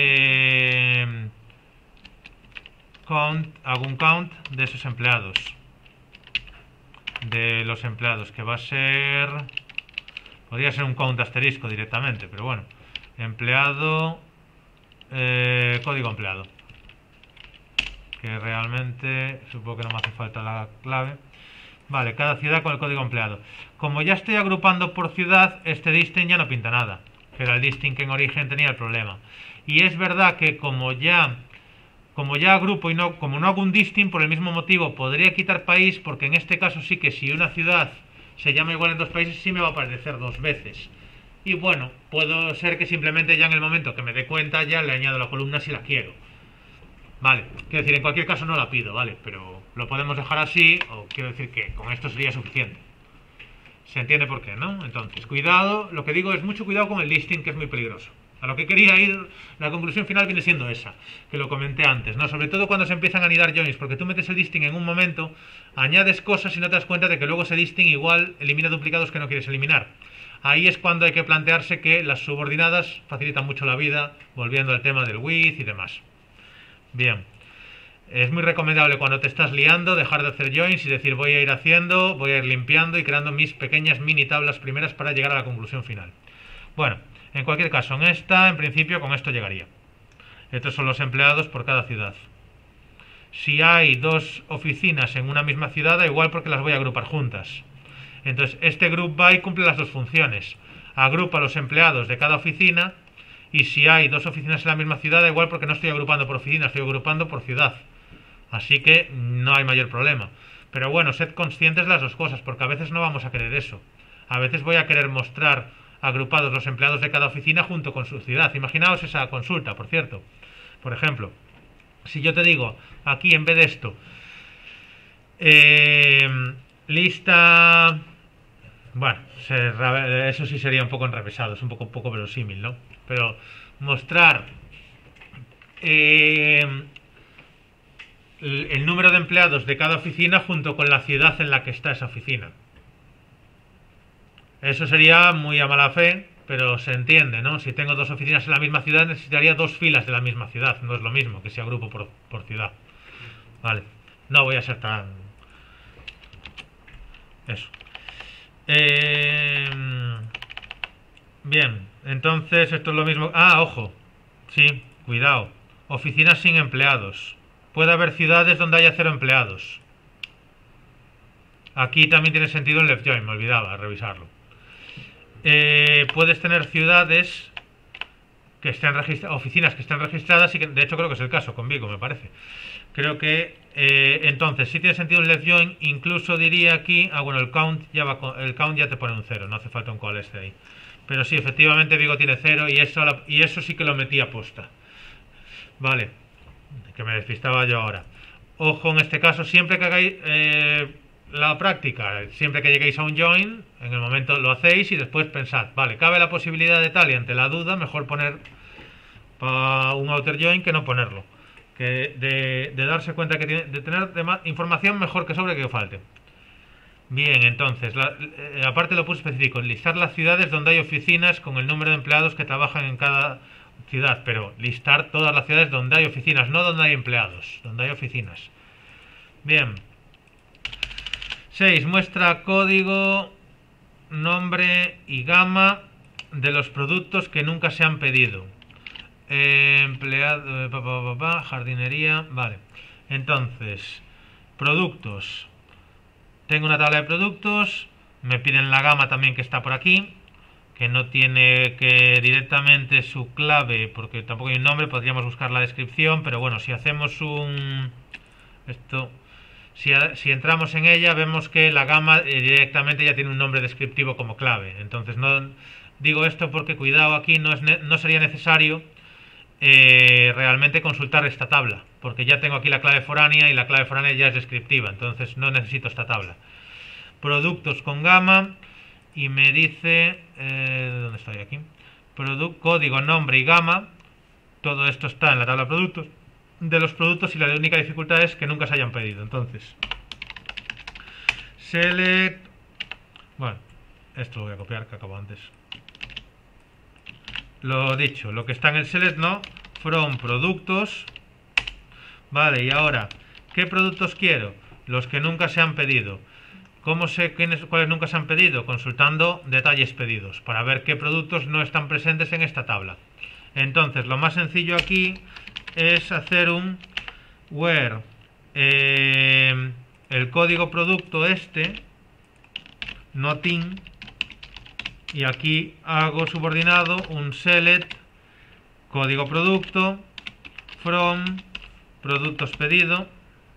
hago un count de esos empleados, de los empleados, que va a ser, podría ser un count asterisco directamente, pero bueno, empleado, código empleado, que realmente supongo que no me hace falta la clave. Vale, cada ciudad con el código empleado. Como ya estoy agrupando por ciudad, este distinct ya no pinta nada, que era el distinct que en origen tenía el problema. Y es verdad que como ya agrupo y como no hago un distinct, por el mismo motivo podría quitar país, porque en este caso sí que si una ciudad se llama igual en dos países sí me va a aparecer dos veces. Y bueno, puedo ser que simplemente ya en el momento que me dé cuenta ya le añado la columna si la quiero. Vale, quiero decir, en cualquier caso no la pido, ¿vale? Pero lo podemos dejar así, o quiero decir que con esto sería suficiente. ¿Se entiende por qué, no? Entonces, cuidado, lo que digo es mucho cuidado con el listing, que es muy peligroso. A lo que quería ir, la conclusión final viene siendo esa, que lo comenté antes, ¿no? Sobre todo cuando se empiezan a anidar joins, porque tú metes el listing en un momento, añades cosas y no te das cuenta de que luego ese listing igual elimina duplicados que no quieres eliminar. Ahí es cuando hay que plantearse que las subordinadas facilitan mucho la vida, volviendo al tema del with y demás. Bien, es muy recomendable cuando te estás liando dejar de hacer joins y decir voy a ir limpiando y creando mis pequeñas mini tablas primeras para llegar a la conclusión final. Bueno, en cualquier caso, en principio con esto llegaría. Estos son los empleados por cada ciudad. Si hay dos oficinas en una misma ciudad, da igual porque las voy a agrupar juntas. Entonces, este group by cumple las dos funciones. Agrupa los empleados de cada oficina. Y si hay dos oficinas en la misma ciudad, da igual porque no estoy agrupando por oficina, estoy agrupando por ciudad. Así que no hay mayor problema. Pero bueno, sed conscientes de las dos cosas, porque a veces no vamos a querer eso. A veces voy a querer mostrar agrupados los empleados de cada oficina junto con su ciudad. Imaginaos esa consulta, por cierto. Por ejemplo, si yo te digo, aquí en vez de esto, Lista... Bueno, eso sí sería un poco enrevesado, es un poco verosímil, ¿no? Pero mostrar el número de empleados de cada oficina junto con la ciudad en la que está esa oficina. Eso sería muy a mala fe, pero se entiende, ¿no? Si tengo dos oficinas en la misma ciudad, necesitaría dos filas de la misma ciudad. No es lo mismo que si agrupo por ciudad. Vale. No voy a ser tan... Eso. Bien, entonces esto es lo mismo... Ah, ojo. Sí, cuidado. Oficinas sin empleados. Puede haber ciudades donde haya 0 empleados. Aquí también tiene sentido el left join, me olvidaba revisarlo. Puedes tener ciudades que estén registradas, oficinas que estén registradas, y que de hecho creo que es el caso con Vigo, me parece. Creo que entonces sí tiene sentido el left join. Incluso diría aquí, bueno, el count ya te pone un 0, no hace falta un call este ahí. Pero sí, efectivamente Vigo tiene 0 y eso sí que lo metí a posta. Vale, que me despistaba yo ahora. Ojo, en este caso, siempre que hagáis la práctica, siempre que lleguéis a un join, en el momento lo hacéis y después pensad, vale, cabe la posibilidad de tal, y ante la duda mejor poner un outer join que no ponerlo, que de darse cuenta que de tener información mejor que sobre que falte. Bien, entonces aparte lo puse específico, listar las ciudades donde hay oficinas con el número de empleados que trabajan en cada ciudad, pero listar todas las ciudades donde hay oficinas, no donde hay empleados, donde hay oficinas. Bien. 6. Muestra código, nombre y gama de los productos que nunca se han pedido. Empleado, jardinería, vale. Entonces, productos. Tengo una tabla de productos, me piden la gama también que está por aquí, que no tiene que directamente su clave, porque tampoco hay un nombre, podríamos buscar la descripción, pero bueno, si hacemos si entramos en ella, vemos que la gama directamente ya tiene un nombre descriptivo como clave. Entonces no digo esto porque, cuidado, aquí no sería necesario realmente consultar esta tabla, porque ya tengo aquí la clave foránea y la clave foránea ya es descriptiva, entonces no necesito esta tabla. Productos con gama, y me dice ¿dónde estoy aquí? Código, nombre y gama. Todo esto está en la tabla de los productos, y la única dificultad es que nunca se hayan pedido. Entonces select, bueno, esto lo voy a copiar que acabo antes. Lo dicho, lo que está en el select, no, from productos. Vale, y ahora, ¿qué productos quiero? Los que nunca se han pedido. ¿Cómo sé cuáles nunca se han pedido? Consultando detalles pedidos, para ver qué productos no están presentes en esta tabla. Entonces, lo más sencillo aquí es hacer un where el código producto notin, y aquí hago subordinado un select código producto from productos pedido,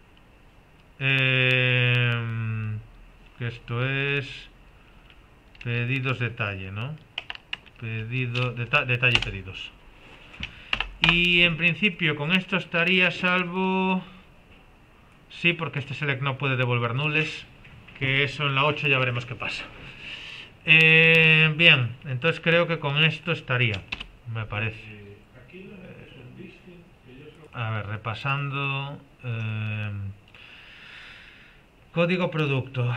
que esto es pedidos detalle, ¿no? Detalle pedidos. Y en principio con esto estaría, salvo... Sí, porque este select no puede devolver nulles, que eso en la 8 ya veremos qué pasa. Bien, entonces creo que con esto estaría, me parece. A ver, repasando. Código producto.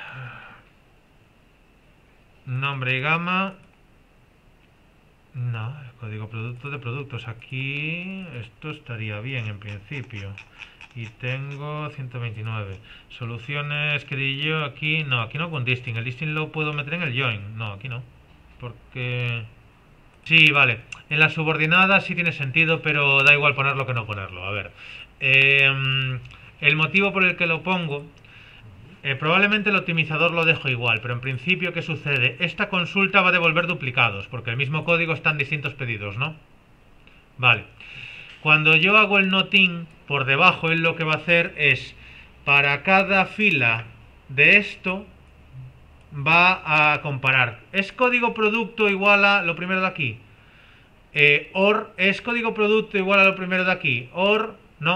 Nombre y gama. No, el código producto de productos. Aquí esto estaría bien en principio. Y tengo 129. Soluciones que di yo aquí. No, aquí no con disting. El disting lo puedo meter en el join. No, aquí no. Porque... Sí, vale. En la subordinada sí tiene sentido, pero da igual ponerlo que no ponerlo. A ver. El motivo por el que lo pongo... probablemente el optimizador lo dejo igual, pero en principio, ¿qué sucede? Esta consulta va a devolver duplicados, porque el mismo código está en distintos pedidos, ¿no? Vale. Cuando yo hago el notin, por debajo él lo que va a hacer es, para cada fila de esto, va a comparar. ¿Es código producto igual a lo primero de aquí? ¿Es código producto igual a lo primero de aquí? ¿No?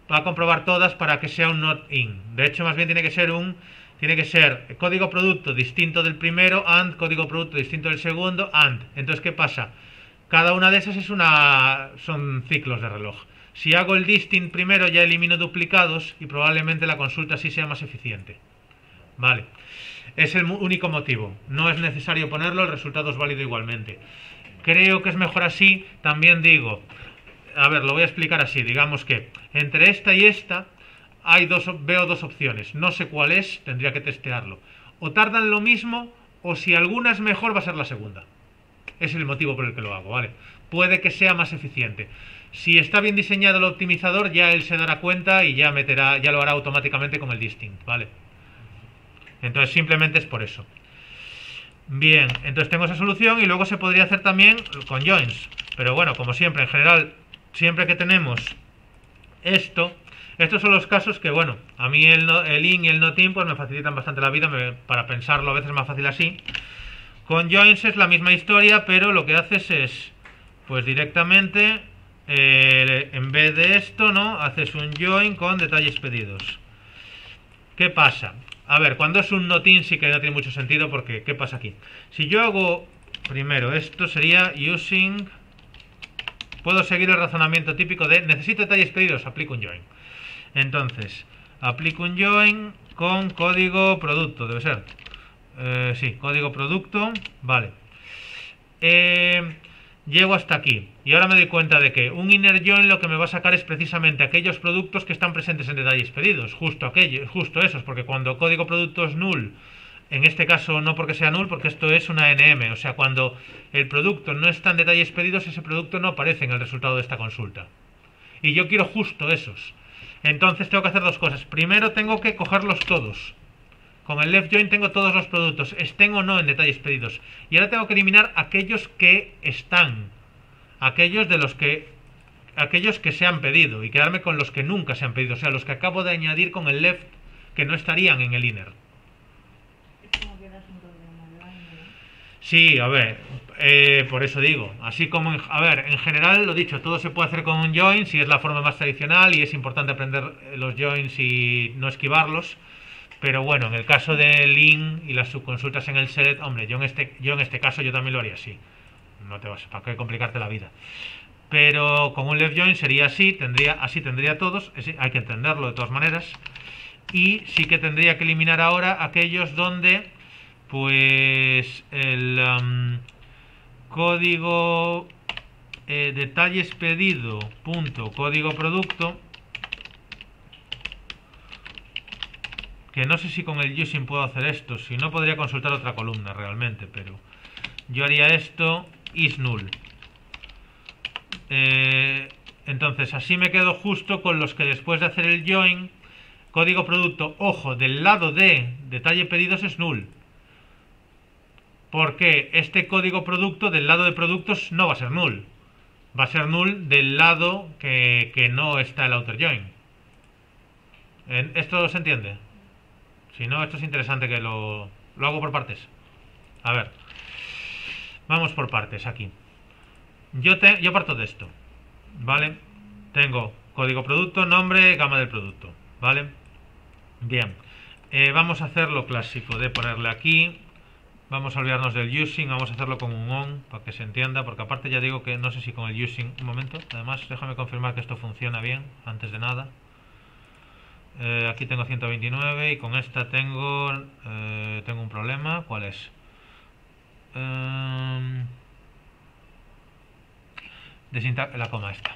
va a comprobar todas para que sea un not in. De hecho, más bien tiene que ser código producto distinto del primero, and código producto distinto del segundo, and. Entonces, ¿qué pasa? Cada una de esas son ciclos de reloj. Si hago el distinct primero, ya elimino duplicados y probablemente la consulta así sea más eficiente. Vale. Es el único motivo. No es necesario ponerlo, el resultado es válido igualmente. Creo que es mejor así. También digo, a ver, lo voy a explicar así. Digamos que entre esta y esta veo dos opciones. No sé cuál es, tendría que testearlo. O tardan lo mismo, o si alguna es mejor, va a ser la segunda. Ese es el motivo por el que lo hago, ¿vale? Puede que sea más eficiente. Si está bien diseñado el optimizador, ya él se dará cuenta y ya lo hará automáticamente con el distinct, ¿vale? Entonces simplemente es por eso. Bien, entonces tengo esa solución y luego se podría hacer también con joins. Pero bueno, como siempre, en general, siempre que tenemos estos son los casos que, bueno, a mí el in y el not in pues me facilitan bastante la vida, para pensarlo a veces es más fácil así. Con joins es la misma historia, pero lo que haces es, pues directamente, en vez de esto, ¿no? Haces un join con detalles pedidos. ¿Qué pasa? A ver, cuando es un not in sí que no tiene mucho sentido porque, ¿qué pasa aquí? Si yo hago primero esto sería using... Puedo seguir el razonamiento típico de necesito detalles pedidos, aplico un join. Entonces, aplico un join con código producto, debe ser. Sí, código producto, vale. Llego hasta aquí y ahora me doy cuenta de que un inner join lo que me va a sacar es precisamente aquellos productos que están presentes en detalles pedidos, justo esos, porque cuando código producto es null, en este caso no porque sea null, porque esto es una NM, o sea, cuando el producto no está en detalles pedidos, ese producto no aparece en el resultado de esta consulta. Y yo quiero justo esos. Entonces tengo que hacer dos cosas. Primero tengo que cogerlos todos. Con el left join tengo todos los productos, estén o no en detalles pedidos. Y ahora tengo que eliminar aquellos que están, aquellos que se han pedido, y quedarme con los que nunca se han pedido, o sea, los que acabo de añadir con el left que no estarían en el inner. Es como que das un problema, ¿no? Sí, a ver, por eso digo, así como, en general, lo dicho, todo se puede hacer con un join, si es la forma más tradicional, y es importante aprender los joins y no esquivarlos. Pero bueno, en el caso del in y las subconsultas en el set, hombre, yo en este caso yo también lo haría así. No te vas, ¿para qué complicarte la vida? Pero con un left join sería así, tendría todos, hay que entenderlo de todas maneras. Y sí que tendría que eliminar ahora aquellos donde, pues, el código detalles pedido punto código producto, que no sé si con el using puedo hacer esto, si no podría consultar otra columna realmente, pero yo haría esto is null. Entonces así me quedo justo con los que después de hacer el join, código producto, ojo, del lado de detalle pedidos es null. Porque este código producto del lado de productos no va a ser null. Va a ser null del lado que no está el outer join. ¿Esto se entiende? Si no, esto es interesante que lo hago por partes. A ver, vamos por partes aquí. Yo parto de esto, ¿vale? Tengo código producto, nombre, gama del producto, ¿vale? Bien, vamos a hacer lo clásico de ponerle aquí. Vamos a olvidarnos del using, vamos a hacerlo con un on para que se entienda, porque aparte ya digo que no sé si con el using... Un momento, además déjame confirmar que esto funciona bien, antes de nada. Aquí tengo 129 y con esta tengo un problema. ¿Cuál es? La coma esta.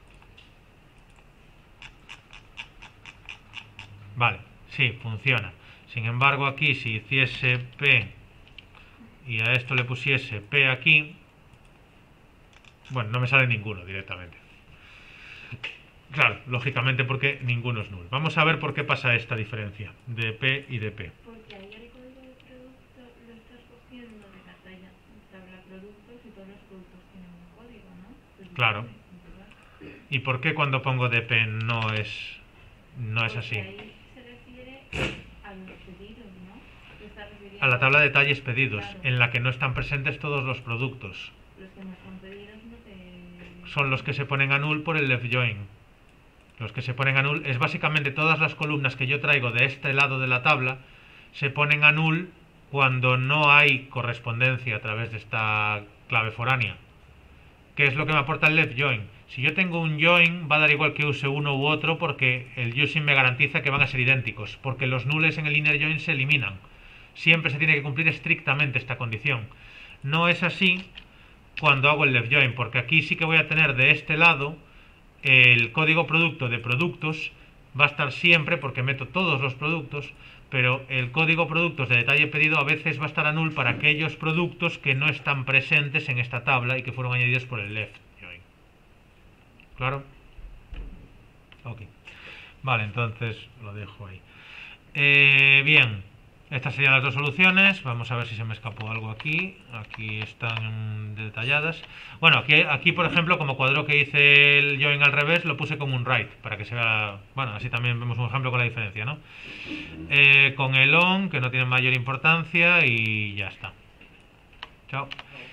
Vale, sí, funciona. Sin embargo aquí si hiciese P y a esto le pusiese P aquí, bueno, no me sale ninguno directamente. Claro, lógicamente porque ninguno es null. Vamos a ver por qué pasa esta diferencia de P y de P. Porque ahí el código de producto lo estás cogiendo de la tabla productos y todos los productos tienen un código, ¿no? Pues claro. ¿Y por qué cuando pongo de P no es así? Ahí se refiere a los pedidos, ¿no? A la tabla de detalles pedidos, claro, en la que no están presentes todos los productos. Los que no son pedidos no te... Son los que se ponen a null por el left join. los que se ponen a null, es básicamente todas las columnas que yo traigo de este lado de la tabla se ponen a null cuando no hay correspondencia a través de esta clave foránea. ¿Qué es lo que me aporta el left join? Si yo tengo un join, va a dar igual que use uno u otro, porque el using me garantiza que van a ser idénticos, porque los nulles en el inner join se eliminan. Siempre se tiene que cumplir estrictamente esta condición. No es así cuando hago el left join, porque aquí sí que voy a tener de este lado el código producto de productos, va a estar siempre porque meto todos los productos, pero el código productos de detalle pedido a veces va a estar a null para aquellos productos que no están presentes en esta tabla y que fueron añadidos por el left join. ¿Claro? Ok. Vale, entonces lo dejo ahí. Bien, estas serían las dos soluciones. Vamos a ver si se me escapó algo aquí. Aquí están detalladas. Bueno, aquí por ejemplo, como cuadro que hice el join al revés, lo puse como un right, para que se vea... Bueno, así también vemos un ejemplo con la diferencia, ¿no? Con el on, que no tiene mayor importancia, y ya está. Chao.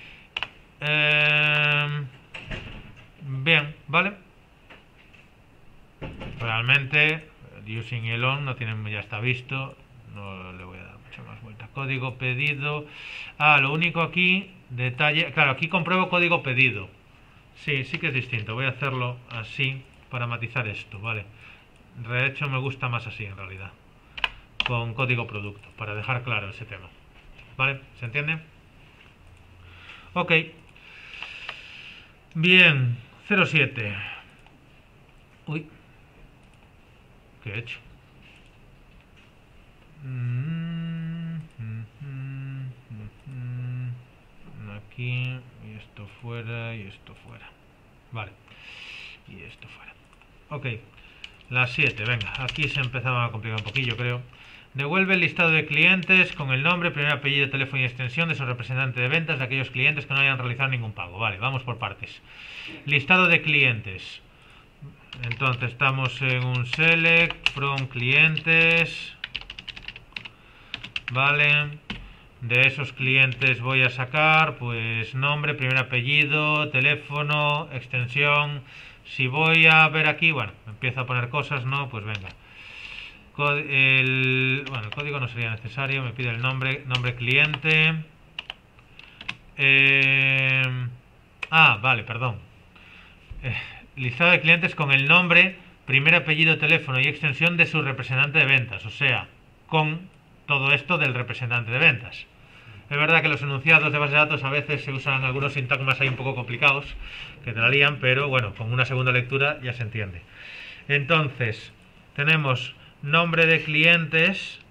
Bien, ¿vale? Realmente, using y el on no tienen, ya está visto. No le voy a dar mucha más vuelta. Código pedido. Lo único aquí, detalle. Claro, aquí compruebo código pedido. Sí, sí que es distinto. Voy a hacerlo así para matizar esto, ¿vale? De hecho, me gusta más así en realidad. Con código producto, para dejar claro ese tema. ¿Vale? ¿Se entiende? Ok. Bien. 07. Uy. ¿Qué he hecho? Aquí, y esto fuera, y esto fuera. Vale. Y esto fuera. Ok. Las 7, venga. Aquí se empezaba a complicar un poquillo, creo. Devuelve el listado de clientes con el nombre, primer apellido, teléfono y extensión de su representante de ventas de aquellos clientes que no hayan realizado ningún pago. Vale, vamos por partes. Listado de clientes. Entonces estamos en un select from clientes. Vale. De esos clientes voy a sacar pues nombre, primer apellido, teléfono, extensión. Si voy a ver aquí, bueno, empiezo a poner cosas, ¿no? Pues venga. El código no sería necesario, me pide el nombre cliente. Vale, perdón. Listado de clientes con el nombre, primer apellido, teléfono y extensión de su representante de ventas, o sea, con todo esto del representante de ventas. Es verdad que los enunciados de base de datos a veces se usan algunos sintagmas ahí un poco complicados, que te la lían, pero bueno, con una segunda lectura ya se entiende. Entonces, tenemos nombre de clientes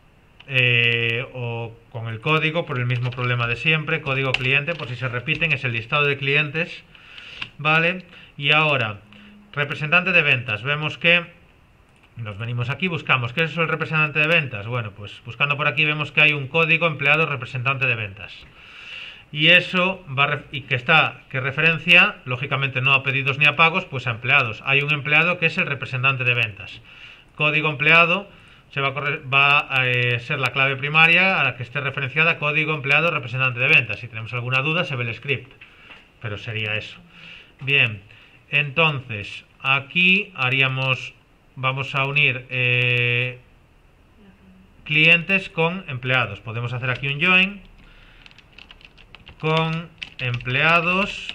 o con el código, por el mismo problema de siempre, código cliente, por si se repiten, es el listado de clientes, ¿vale? Y ahora, representante de ventas, vemos que nos venimos aquí, buscamos, ¿qué es el representante de ventas? Bueno, pues buscando por aquí vemos que hay un código empleado representante de ventas. Y eso que referencia, lógicamente no a pedidos ni a pagos, pues a empleados. Hay un empleado que es el representante de ventas. Código empleado va a ser la clave primaria a la que esté referenciada código empleado representante de ventas. Si tenemos alguna duda se ve el script, pero sería eso. Bien, entonces aquí vamos a unir clientes con empleados. Podemos hacer aquí un join con empleados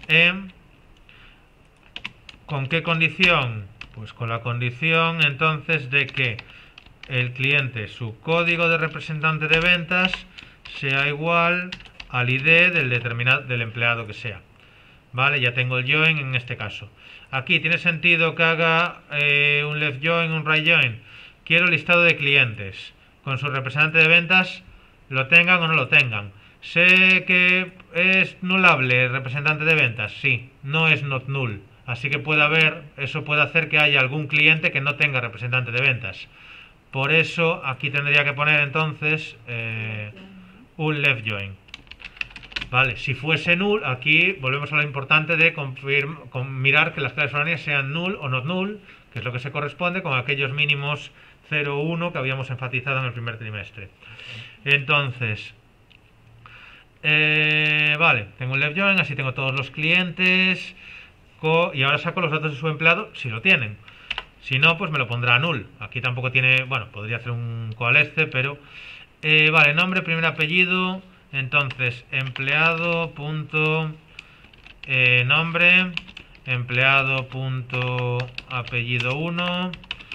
¿con qué condición? Pues con la condición entonces de que el cliente, su código de representante de ventas sea igual al ID del empleado que sea. Vale, ya tengo el join en este caso. Aquí tiene sentido que haga un left join, un right join. Quiero listado de clientes con su representante de ventas, lo tengan o no lo tengan. Sé que es nullable el representante de ventas, sí, no es not null. Así que eso puede hacer que haya algún cliente que no tenga representante de ventas. Por eso aquí tendría que poner entonces un left join. Vale, si fuese null, aquí volvemos a lo importante de mirar que las claves foráneas sean null o not null, que es lo que se corresponde con aquellos mínimos 0 o 1 que habíamos enfatizado en el primer trimestre. Entonces, vale, tengo un left join, así tengo todos los clientes y ahora saco los datos de su empleado si lo tienen. Si no, pues me lo pondrá null. Aquí tampoco tiene, bueno, podría hacer un coalesce, pero vale, nombre, primer apellido. Entonces, empleado punto nombre, empleado punto apellido 1.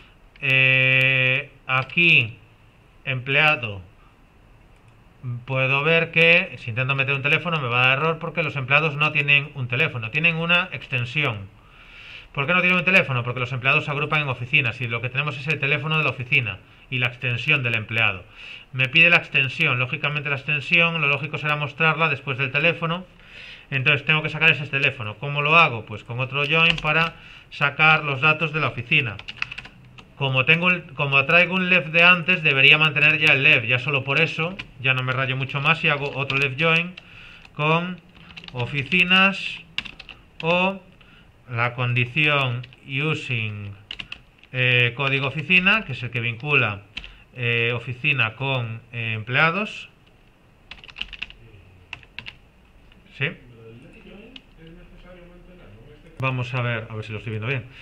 Aquí empleado, puedo ver que si intento meter un teléfono me va a dar error porque los empleados no tienen un teléfono, tienen una extensión. ¿Por qué no tienen un teléfono? Porque los empleados se agrupan en oficinas y lo que tenemos es el teléfono de la oficina y la extensión del empleado. Me pide la extensión, lógicamente la extensión, lo lógico será mostrarla después del teléfono. Entonces tengo que sacar ese teléfono. ¿Cómo lo hago? Pues con otro join para sacar los datos de la oficina. Como traigo un left de antes, debería mantener ya el left. Ya solo por eso, ya no me rayo mucho más y hago otro left join con oficinas o la condición using código oficina, que es el que vincula oficina con empleados. ¿Sí? Vamos a ver si lo estoy viendo bien.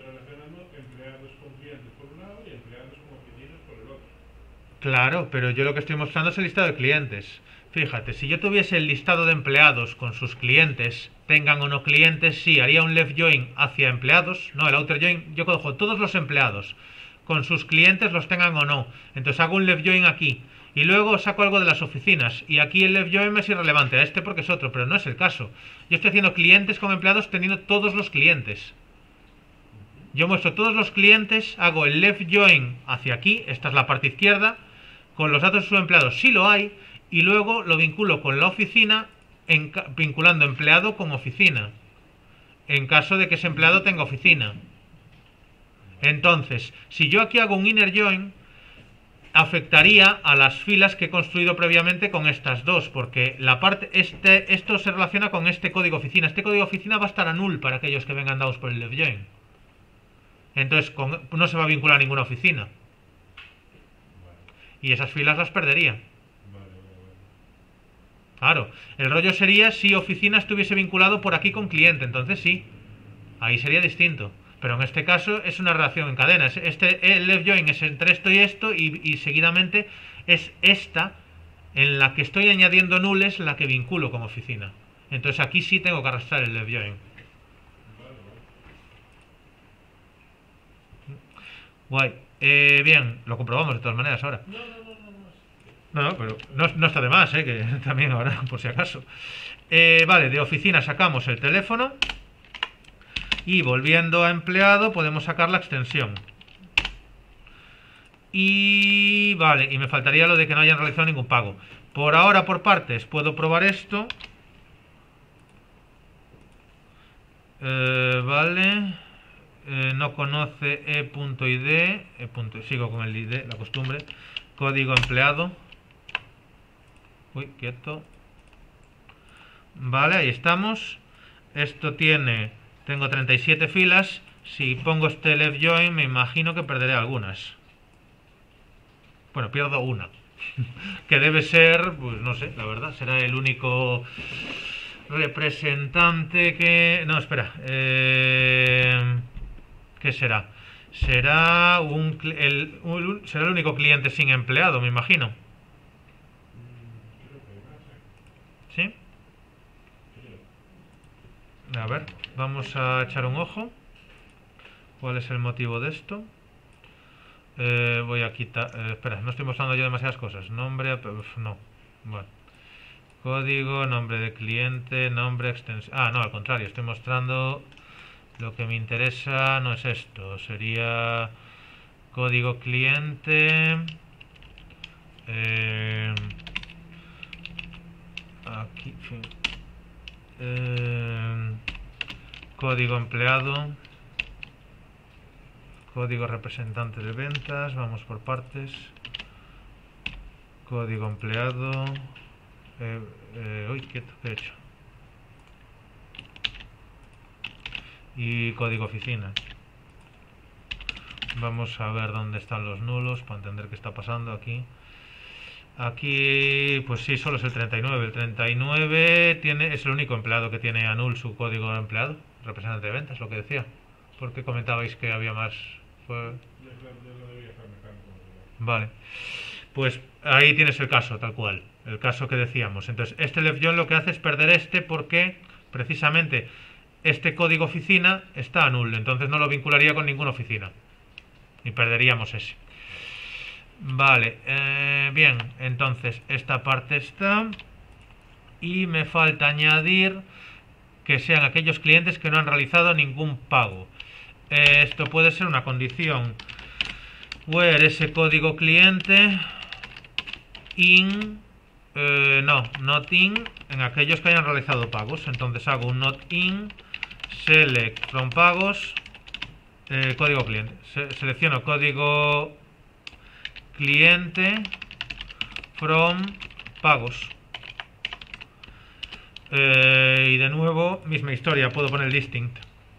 Claro, pero yo lo que estoy mostrando es el listado de clientes. Fíjate, si yo tuviese el listado de empleados con sus clientes, tengan o no clientes, sí, haría un left join hacia empleados. No, el outer join, yo cojo todos los empleados con sus clientes, los tengan o no. Entonces hago un left join aquí. Y luego saco algo de las oficinas. Y aquí el left join me es irrelevante a este porque es otro, pero no es el caso. Yo estoy haciendo clientes con empleados teniendo todos los clientes. Yo muestro todos los clientes, hago el left join hacia aquí, esta es la parte izquierda, con los datos de sus empleados si lo hay, y luego lo vinculo con la oficina, vinculando empleado con oficina, en caso de que ese empleado tenga oficina. Entonces, si yo aquí hago un inner join, afectaría a las filas que he construido previamente con estas dos, porque esto se relaciona con este código oficina. Este código oficina va a estar a null para aquellos que vengan dados por el left join. Entonces no se va a vincular a ninguna oficina. Y esas filas las perdería. Claro, el rollo sería si oficina estuviese vinculado por aquí con cliente, entonces sí, ahí sería distinto. Pero en este caso es una relación en cadena. El left join es entre esto y esto y seguidamente es esta en la que estoy añadiendo nulles la que vinculo con oficina. Entonces aquí sí tengo que arrastrar el left join. Guay. Bien, lo comprobamos de todas maneras ahora. No, pero no está de más, que también ahora, por si acaso. Vale, de oficina sacamos el teléfono. Y volviendo a empleado, podemos sacar la extensión. Y vale, y me faltaría lo de que no hayan realizado ningún pago. Por ahora, por partes, puedo probar esto. Vale. No conoce e.id. Sigo con el id, la costumbre. Código empleado. Uy, quieto. Vale, ahí estamos. Esto tengo 37 filas. Si pongo este left join, me imagino que perderé algunas. Bueno, pierdo una. Que debe ser, pues no sé, la verdad, será el único representante que... No, espera. ¿Qué será? Será el único cliente sin empleado, me imagino. ¿Sí? A ver, vamos a echar un ojo. ¿Cuál es el motivo de esto? Voy a quitar... espera, no estoy mostrando yo demasiadas cosas. Nombre... no. Bueno. Código, nombre de cliente, nombre, extensión... Ah, no, al contrario, estoy mostrando... Lo que me interesa no es esto. Sería... Código cliente... aquí... código empleado, código representante de ventas, vamos por partes, código empleado, uy, quieto, ¿qué he hecho? Y código oficina. Vamos a ver dónde están los nulos para entender qué está pasando aquí. Aquí, pues sí, solo es el 39. El 39 es el único empleado que tiene a null su código de empleado, representante de ventas, lo que decía. Porque comentabais que había más Vale, pues ahí tienes el caso, tal cual, el caso que decíamos. Entonces, este left join lo que hace es perder este porque precisamente este código oficina está null, entonces no lo vincularía con ninguna oficina y perderíamos ese. Vale, bien, entonces esta parte está y me falta añadir que sean aquellos clientes que no han realizado ningún pago. Esto puede ser una condición where ese código cliente in not in en aquellos que hayan realizado pagos. Entonces hago un not in select from pagos código cliente. Selecciono código cliente from pagos. Y de nuevo, misma historia, puedo poner distinct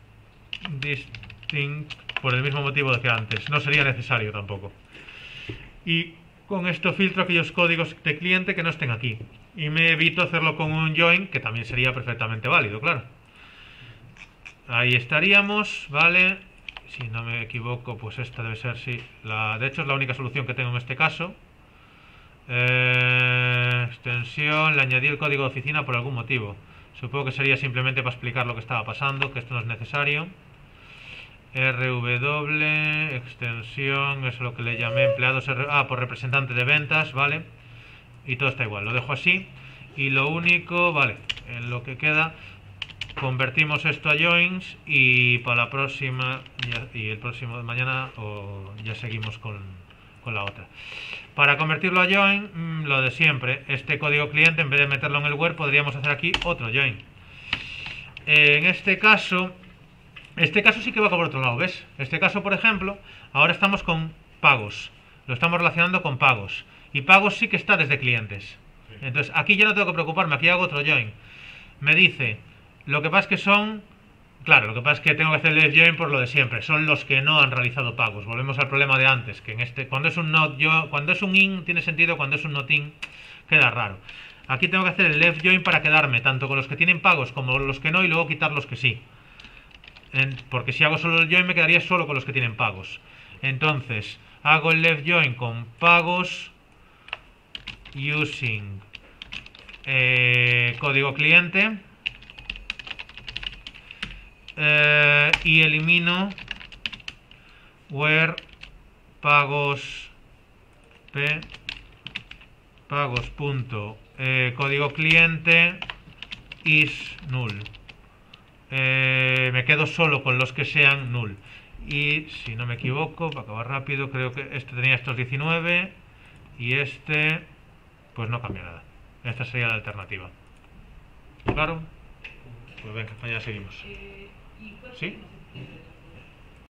por el mismo motivo de que antes. No sería necesario tampoco. Y con esto filtro aquellos códigos de cliente que no estén aquí. Y me evito hacerlo con un join, que también sería perfectamente válido, claro. Ahí estaríamos, ¿vale? Si no me equivoco, pues esta debe ser, sí. De hecho, es la única solución que tengo en este caso. Extensión, le añadí el código de oficina por algún motivo. Supongo que sería simplemente para explicar lo que estaba pasando, que esto no es necesario. RW, extensión, eso es lo que le llamé empleados, por representante de ventas, ¿vale? Y todo está igual, lo dejo así. Y lo único, vale, en lo que queda, convertimos esto a joins y para la próxima, y el próximo de mañana, ya seguimos con la otra. Para convertirlo a join, lo de siempre, este código cliente, en vez de meterlo en el where, podríamos hacer aquí otro join. En este caso sí que va por otro lado, ¿ves? Este caso, por ejemplo, ahora estamos con pagos, lo estamos relacionando con pagos, y pagos sí que está desde clientes. Entonces aquí ya no tengo que preocuparme, aquí hago otro join. Me dice, lo que pasa es que son, claro, lo que pasa es que tengo que hacer el left join por lo de siempre, son los que no han realizado pagos. Volvemos al problema de antes, que en este, cuando es un cuando es un in tiene sentido, cuando es un not in queda raro. Aquí tengo que hacer el left join para quedarme tanto con los que tienen pagos como los que no, y luego quitar los que sí. Porque si hago solo el join me quedaría solo con los que tienen pagos. Entonces hago el left join con pagos using código cliente, y elimino where pagos código cliente is null. Me quedo solo con los que sean null. Y si no me equivoco, para acabar rápido, creo que este tenía estos 19 y este pues no cambia nada. Esta sería la alternativa. ¿Claro? Pues venga, allá seguimos. ¿Y cuál ¿Sí?